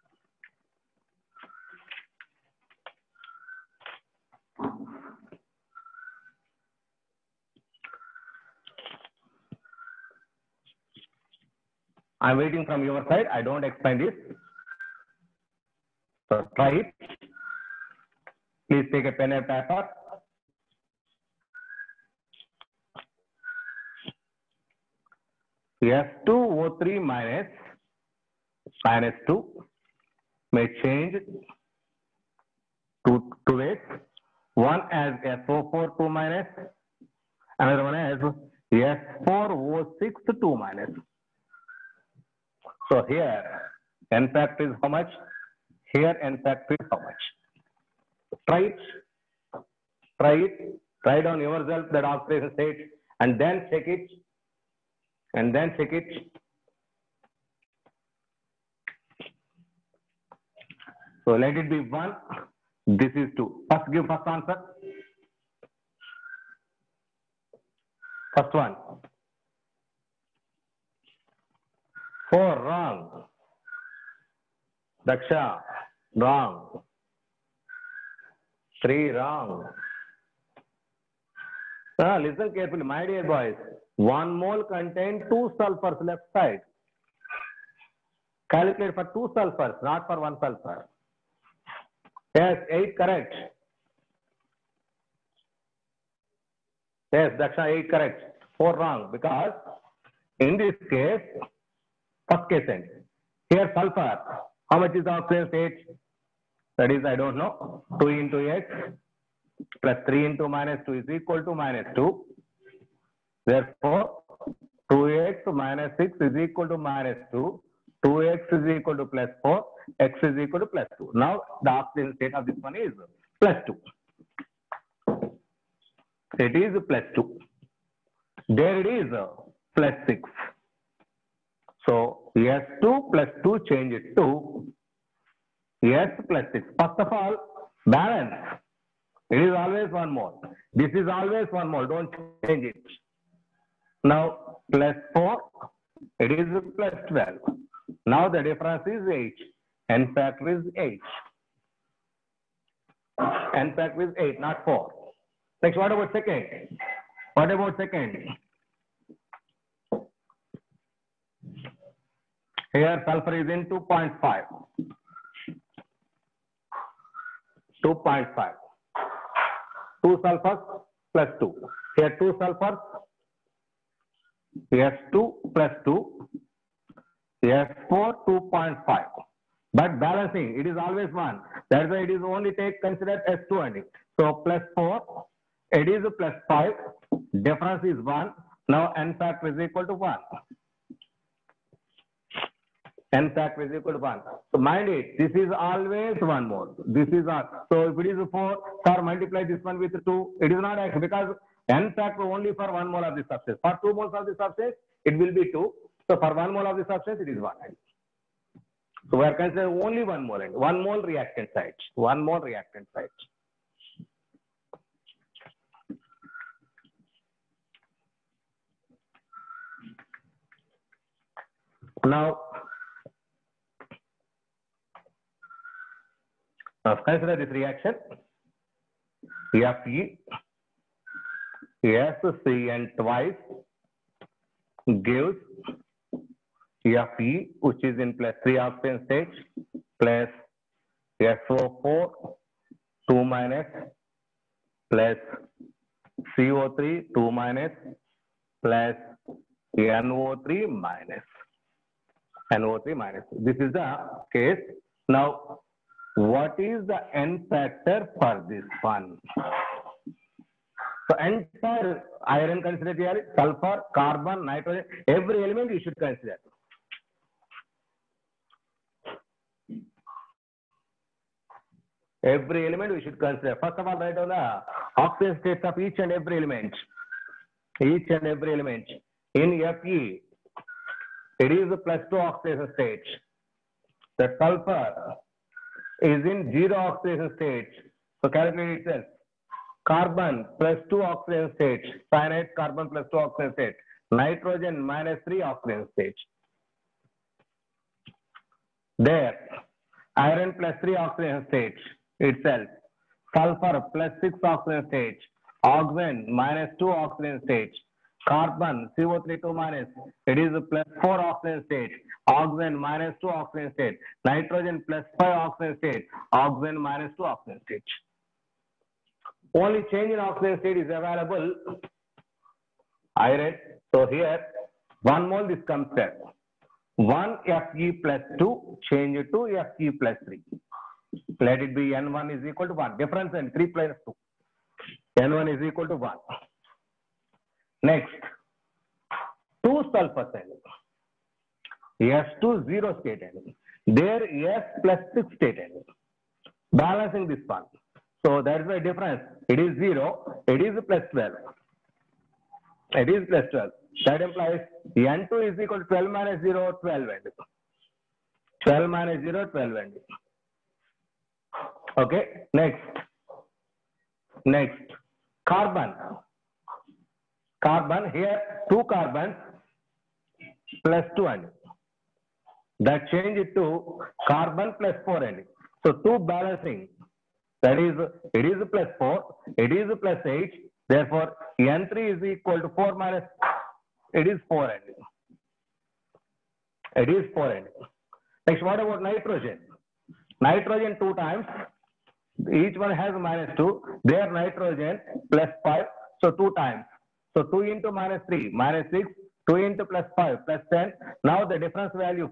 I'm waiting from your side. I don't explain this. So try it. Please take a pen and paper. S2O3 minus 2 may change to 2x. One as SO4 2 minus, another one as S4O6 2 minus. So here N factor is how much? Here N factor is how much? Try it. Write down yourself that oxidation state and then check it. So let it be 1. This is 2. First give first answer. First one. 4 wrong. Daksha wrong. 3 wrong. Listen carefully, my dear boys. 1 mole contains 2 sulfurs left side. Calculate for 2 sulfurs, not for 1 sulfur. Yes, 8 correct. Yes, Daksha 8 correct. 4 wrong because in this case, first case end. Here sulfur. How much is the oxidation state? That is, I don't know. 2 into x plus 3 into -2 is equal to -2. Therefore, 2x minus 6 is equal to -2. 2x is equal to +4. X is equal to +2. Now, the oxidation state of this one is +2. It is +2. There it is +6. So, S2 plus 2 change it to S plus 6. First of all, balance. It is always 1 mole. This is always 1 mole. Don't change it. Now, +4. It is +12. Now, the difference is 8. N factor is 8. N factor is 8, not 4. Next, what about second? What about second? Here, sulfur is in 2.5. 2.5. 2 sulfurs plus 2. Here 2 sulfurs. S2 plus 2. S4 2.5. But balancing, it is always 1. That's why it is only considered S2 only. So plus 4. It is plus 5. Difference is 1. Now N factor is equal to 1. N factor is equal to 1. So mind it, this is always 1 mole. This is not. So if it is 4, sir, multiply this one with 2. It is not X because N factor only for 1 mole of the substance. For 2 moles of the substance, it will be 2. So for 1 mole of the substance, it is 1. So we are considering only 1 mole and 1 mole reactant site. 1 mole reactant site. Now consider this reaction. Fe SCN twice gives Fe, which is in plus 3 oxygen state, plus SO4 2 minus, plus CO3 2 minus, plus NO3 minus. NO3 minus. This is the case. Now, what is the N factor for this one? So entire iron consider here, sulfur, carbon, nitrogen, every element you should consider. Every element we should consider. First of all, write down the oxygen states of each and every element. Each and every element. In Fe, it is a plus 2 oxidation state. The sulfur is in 0 oxidation state. So calculate itself. Carbon plus 2 oxidation state. Cyanide carbon plus 2 oxidation state. Nitrogen minus 3 oxidation state. There. Iron plus 3 oxidation state itself. Sulfur plus 6 oxidation state. Oxygen minus 2 oxidation state. Carbon CO3 2 minus, it is a plus 4 oxidation state. Oxygen minus 2 oxidation state. Nitrogen plus 5 oxidation state. Oxygen minus 2 oxidation state. Only change in oxidation state is available iron. So here 1 mole this comes there. 1 Fe plus 2 change it to Fe plus 3. Let it be N1 is equal to 1. Difference in 3 plus 2. N1 is equal to 1. Next, 2 sulfur cell. S2 0 state element. There S plus 6 state element. Balancing this one. So that's the difference. It is 0. It is plus 12. It is plus 12. That implies N2 is equal to 12 minus 0, 12 and 12 minus 0, 12 and. Okay. Next. Carbon. Carbon here 2 carbons plus 2 and that change it to carbon plus 4 and so 2 balancing, that is it is plus 4, it is plus 8, therefore N3 is equal to 4 minus, it is 4 and it is 4 and. Next, what about nitrogen? Nitrogen 2 times, each one has minus 2, there nitrogen plus 5, so 2 times. So 2 into minus 3, minus 6, 2 into plus 5, plus 10. Now the difference value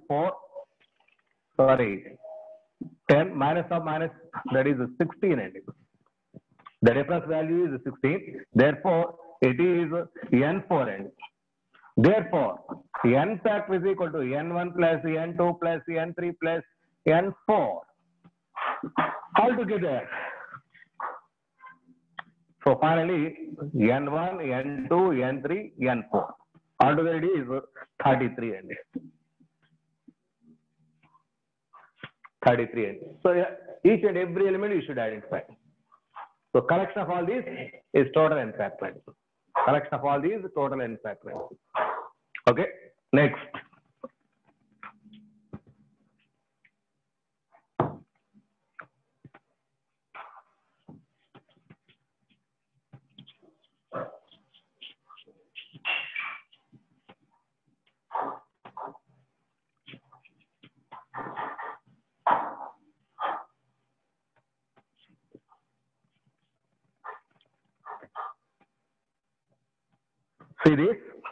10 minus of minus, that is 16. The difference value is 16. Therefore, it is N4. Therefore, N factor is equal to N1 plus N2 plus N3 plus N4. Altogether. So finally, N1, N2, N3, N4. Altogether it is 33 and 33 and. So each and every element you should identify. So collection of all these is total N factor. Collection of all these is total N factor. Okay. Next. See this?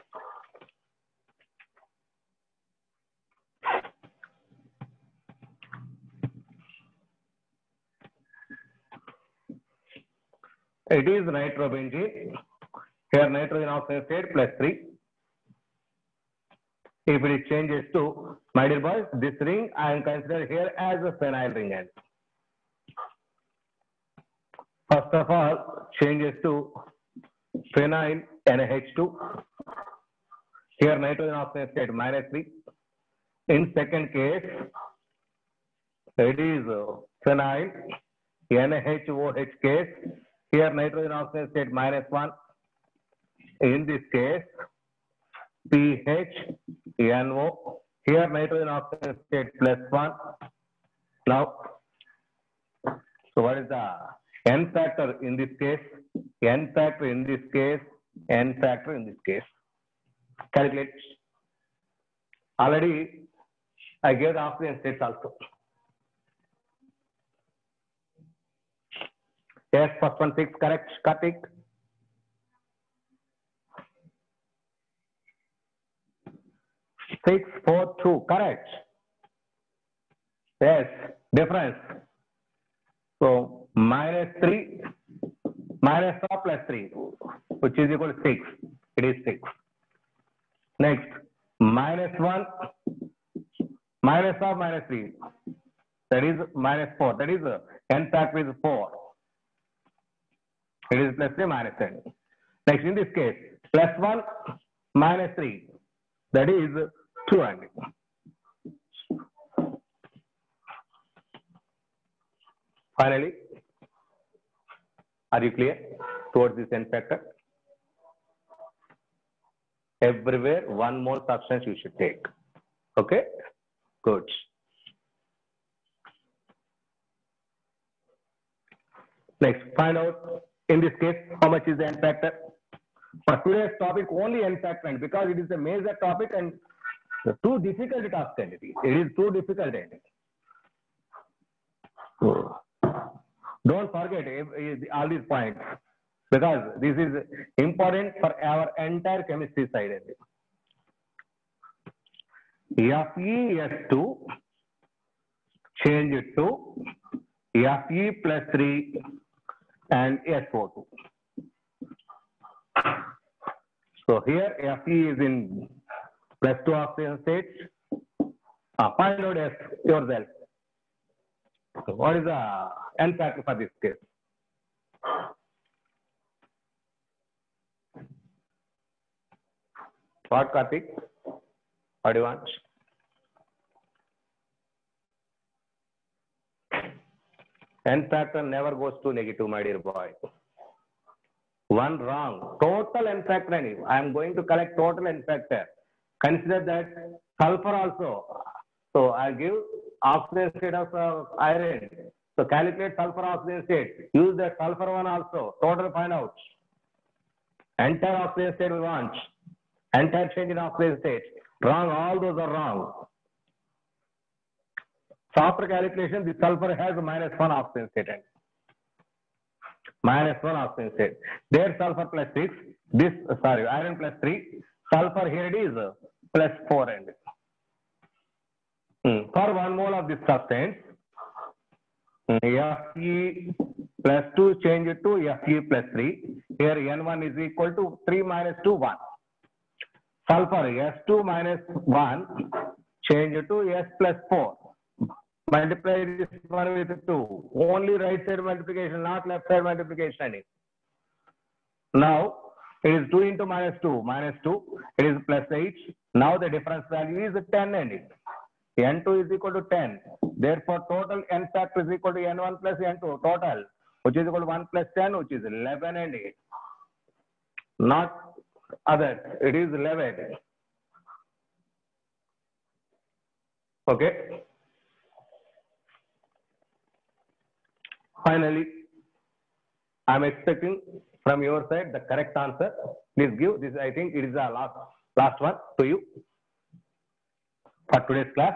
It is nitrobenzene. Here nitrogen oxide state plus 3. If it changes to, my dear boys, this ring I am considered here as a phenyl ring end. First of all, changes to phenyl NH2. Here nitrogen oxide state minus 3. In second case, it is phenyl NHOH case. Here nitrogen oxide state minus 1. In this case, PHNO. Here nitrogen oxide state plus 1. Now, so what is the N factor in this case? N factor in this case, N factor in this case. Calculate. Already I gave the oxygen states also. Yes, first one 6, correct, Kartik. 6, 4, 2, correct. Yes, difference. So minus 3, minus or plus 3, which is equal to 6. It is 6. Next, minus 1, minus or minus 3. That is minus 4. That is n factor is 4. It is plus 3 minus 10. Next, in this case, plus 1 minus 3. That is 2 only. Finally, are you clear towards this n factor? Everywhere, one more substance you should take. Okay? Good. Next, find out in this case how much is the n factor. For today's topic, only n factor, and because it is a major topic and too difficult to task entity. It is too difficult entity. So, don't forget all these points because this is important for our entire chemistry side. FeS2 change it to Fe plus 3 and SO2. So here Fe is in plus 2 oxygen states. Find out S yourself. So what is the n factor for this case? What, Kartik? What do you want? N factor never goes to negative, my dear boy. One wrong. Total n factor. I am going to collect total n factor. Consider that sulfur also. So I give oxygen state of iron. So calculate sulfur oxygen state. Use that sulfur one also. Total find out. Entire oxygen state we want. Entire change in oxygen state. Wrong. All those are wrong. So after calculation, the sulfur has minus 1 oxygen state. Minus 1 oxygen state. There sulfur plus 6. This, sorry, iron plus 3. Sulfur here it is plus 4 and for 1 mole of this substance, Fe plus 2 change it to Fe plus 3. Here N1 is equal to 3 minus 2, 1. Sulfur S2 minus 1 change it to S plus 4. Multiply this one with 2. Only right side multiplication, not left side multiplication. Now it is 2 into minus 2. Minus 2, it is plus 8. Now the difference value is 10 and N2 is equal to 10. Therefore, total n factor is equal to N1 plus N2 total, which is equal to 1 plus 10, which is 11 and 8. Not others. It is 11. Okay. Finally, I am expecting from your side the correct answer. Please give this. I think it is the last one to you for today's class.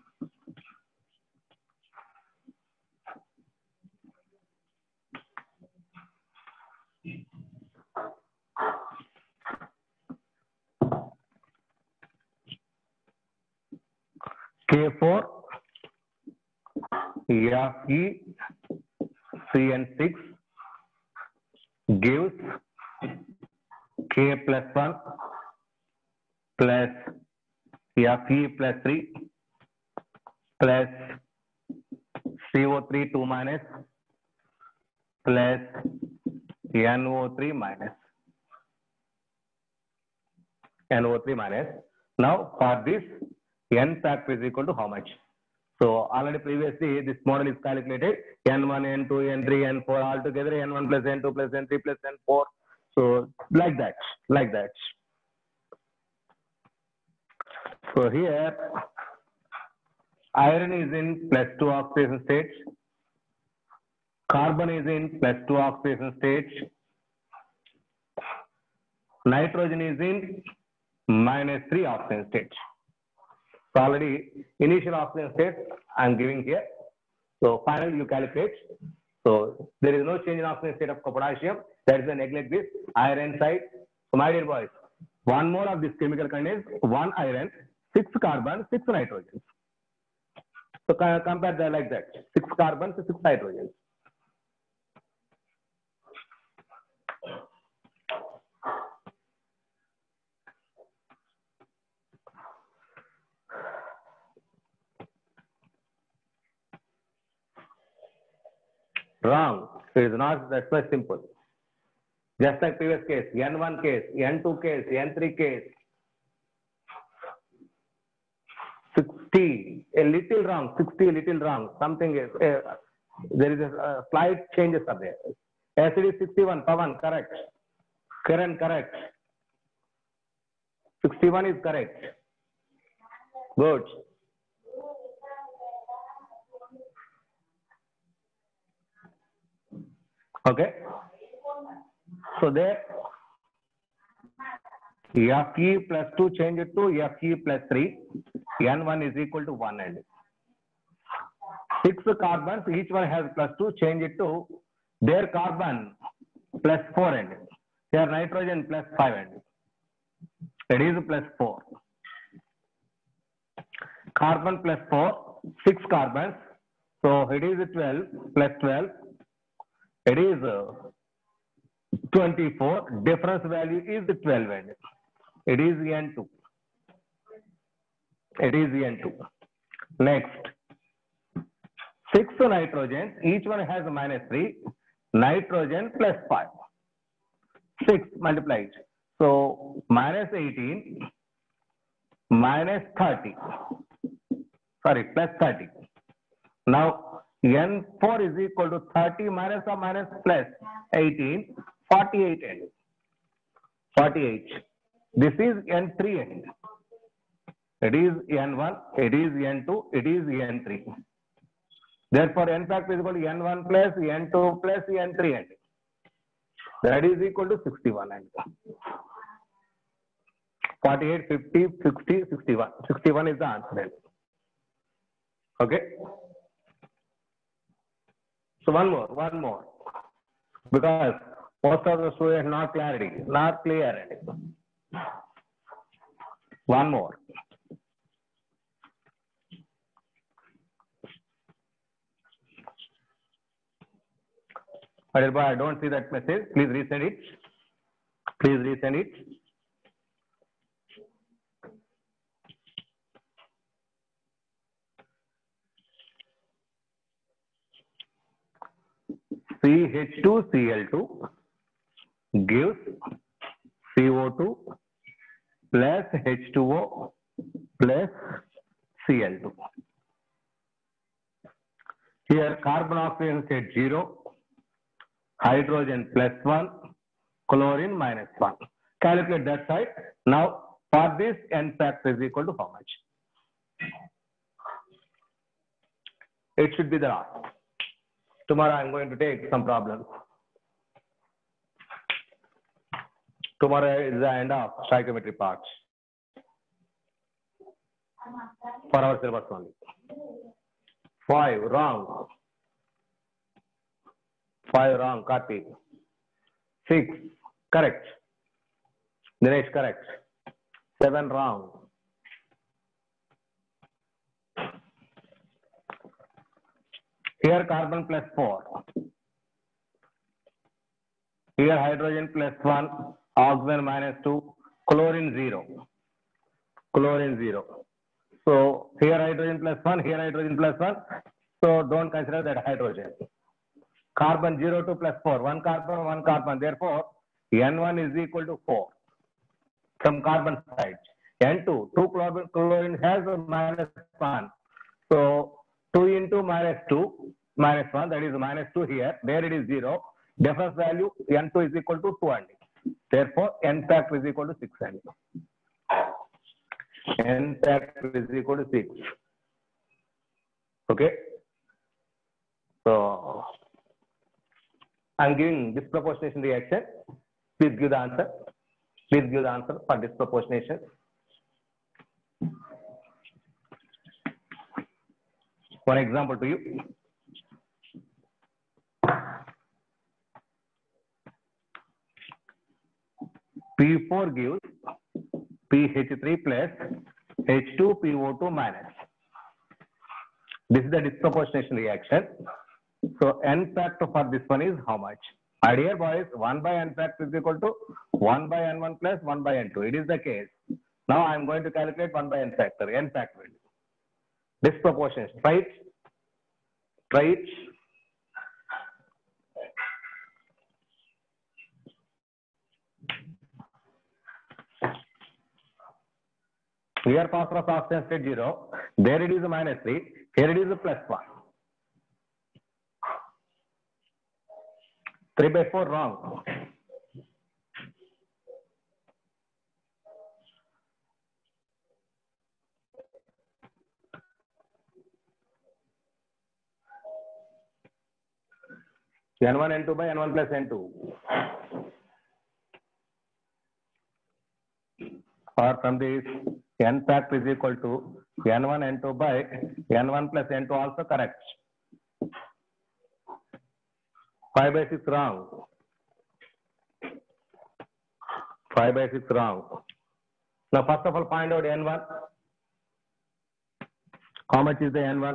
K4 FeCN6 gives K plus 1 plus Fe plus 3 plus CO3 2 minus plus NO3 minus. NO3 minus. Now for this n factor is equal to how much? So already previously this model is calculated n1, n2, n3, n4 all together n1 plus n2 plus n3 plus n4. So like that. So here iron is in plus 2 oxidation states. Carbon is in plus 2 oxidation states. Nitrogen is in minus 3 oxidation states. So already initial oxygen state I am giving here. So finally you calculate. So there is no change in oxygen state of potassium. That is a neglect this iron side. So my dear boys, one more of this chemical contains 1 iron, 6 carbon, 6 nitrogen. So compare that like that. 6 carbons, 6 nitrogen. Wrong. It is not that much simple. Just like previous case, N1 case, N2 case, N3 case. 60, a little wrong, 60, a little wrong. Something is, there is a slight changes are there. Acid is 61, Pavan, correct. Kiran, correct. 61 is correct. Good. Okay. So there, Fe plus 2 change it to Fe plus 3. N1 is equal to 1 and 6 carbons, each one has plus 2, change it to their carbon plus 4 and their nitrogen plus 5 and it is plus 4. Carbon plus 4, 6 carbons, so it is 12 plus 12, it is 24, difference value is 12 and it is N2. It is N2. Next, 6 nitrogen, each one has minus 3, nitrogen plus 5. 6 multiplied. So minus 18, minus 30. Sorry, plus 30. Now N4 is equal to 30 minus or minus plus 18, 48 and 48. This is N3 and it is N1, it is N2, it is N3. Therefore, N factor is equal to N1 plus N2 plus N3 and that is equal to 61 and 48, 50, 60, 61. 61 is the answer. Okay. So one more. Because most of the students not clear. One more. But I don't see that message. Please resend it. Please resend it. CH2Cl2 gives CO2 plus H2O plus Cl2. Here carbon oxygen state 0, hydrogen plus 1, chlorine minus 1. Calculate that side. Now for this N factor is equal to how much? It should be the last. Tomorrow I am going to take some problems. Tomorrow is the end of stoichiometry part for our syllabus only. 5 wrong. 5 wrong, Kartik. 6 correct. Dinesh correct. 7 wrong. Here carbon plus 4. Here hydrogen plus 1, oxygen minus 2, chlorine 0. Chlorine 0. So here hydrogen plus 1, here hydrogen plus 1. So don't consider that hydrogen. Carbon 0 to plus 4. 1 carbon. Therefore, N1 is equal to 4 from carbon side. N2, 2 chlorine has a minus 1. So 2 into minus 2, minus 1, that is minus 2 here. There it is 0. Difference value N2 is equal to 2 and therefore N factor is equal to 6 and N factor is equal to 6. Okay. So I'm giving disproportionation reaction. Please give the answer. Please give the answer for disproportionation. One example to you. P4 gives PH3 plus H2PO2 minus. This is the disproportionation reaction. So n factor for this one is how much? My dear boys, 1 by n factor is equal to 1 by n1 plus 1 by n2. It is the case. Now I am going to calculate 1 by n factor value. Disproportionation, right? Right? Here phosphorus oxygen state 0. There it is a minus 3. Here it is a plus 1. 3 by 4 wrong. N1 N2 by N1 plus N2. Or from this, n factor is equal to N1 N2 by N1 plus N2 also correct. 5 by 6 wrong. 5 by 6 wrong. Now first of all find out N1. How much is the N1?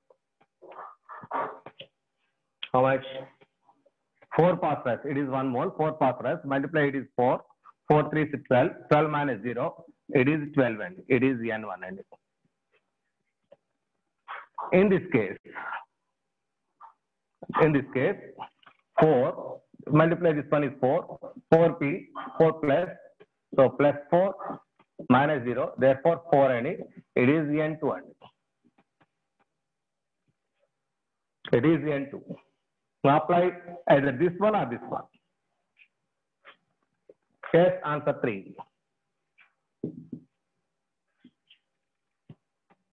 How much? 4 phosphorus. It is 1 mole. 4 phosphorus. Multiply it is 4. 4 3 6 12. 12 minus 0. It is 12 and it is N1 and in this case 4 multiply this one is 4. 4p 4 plus, so plus 4 minus 0, therefore 4 and it is N2 and it is N2. Now apply either this one or this one. Yes, answer 3.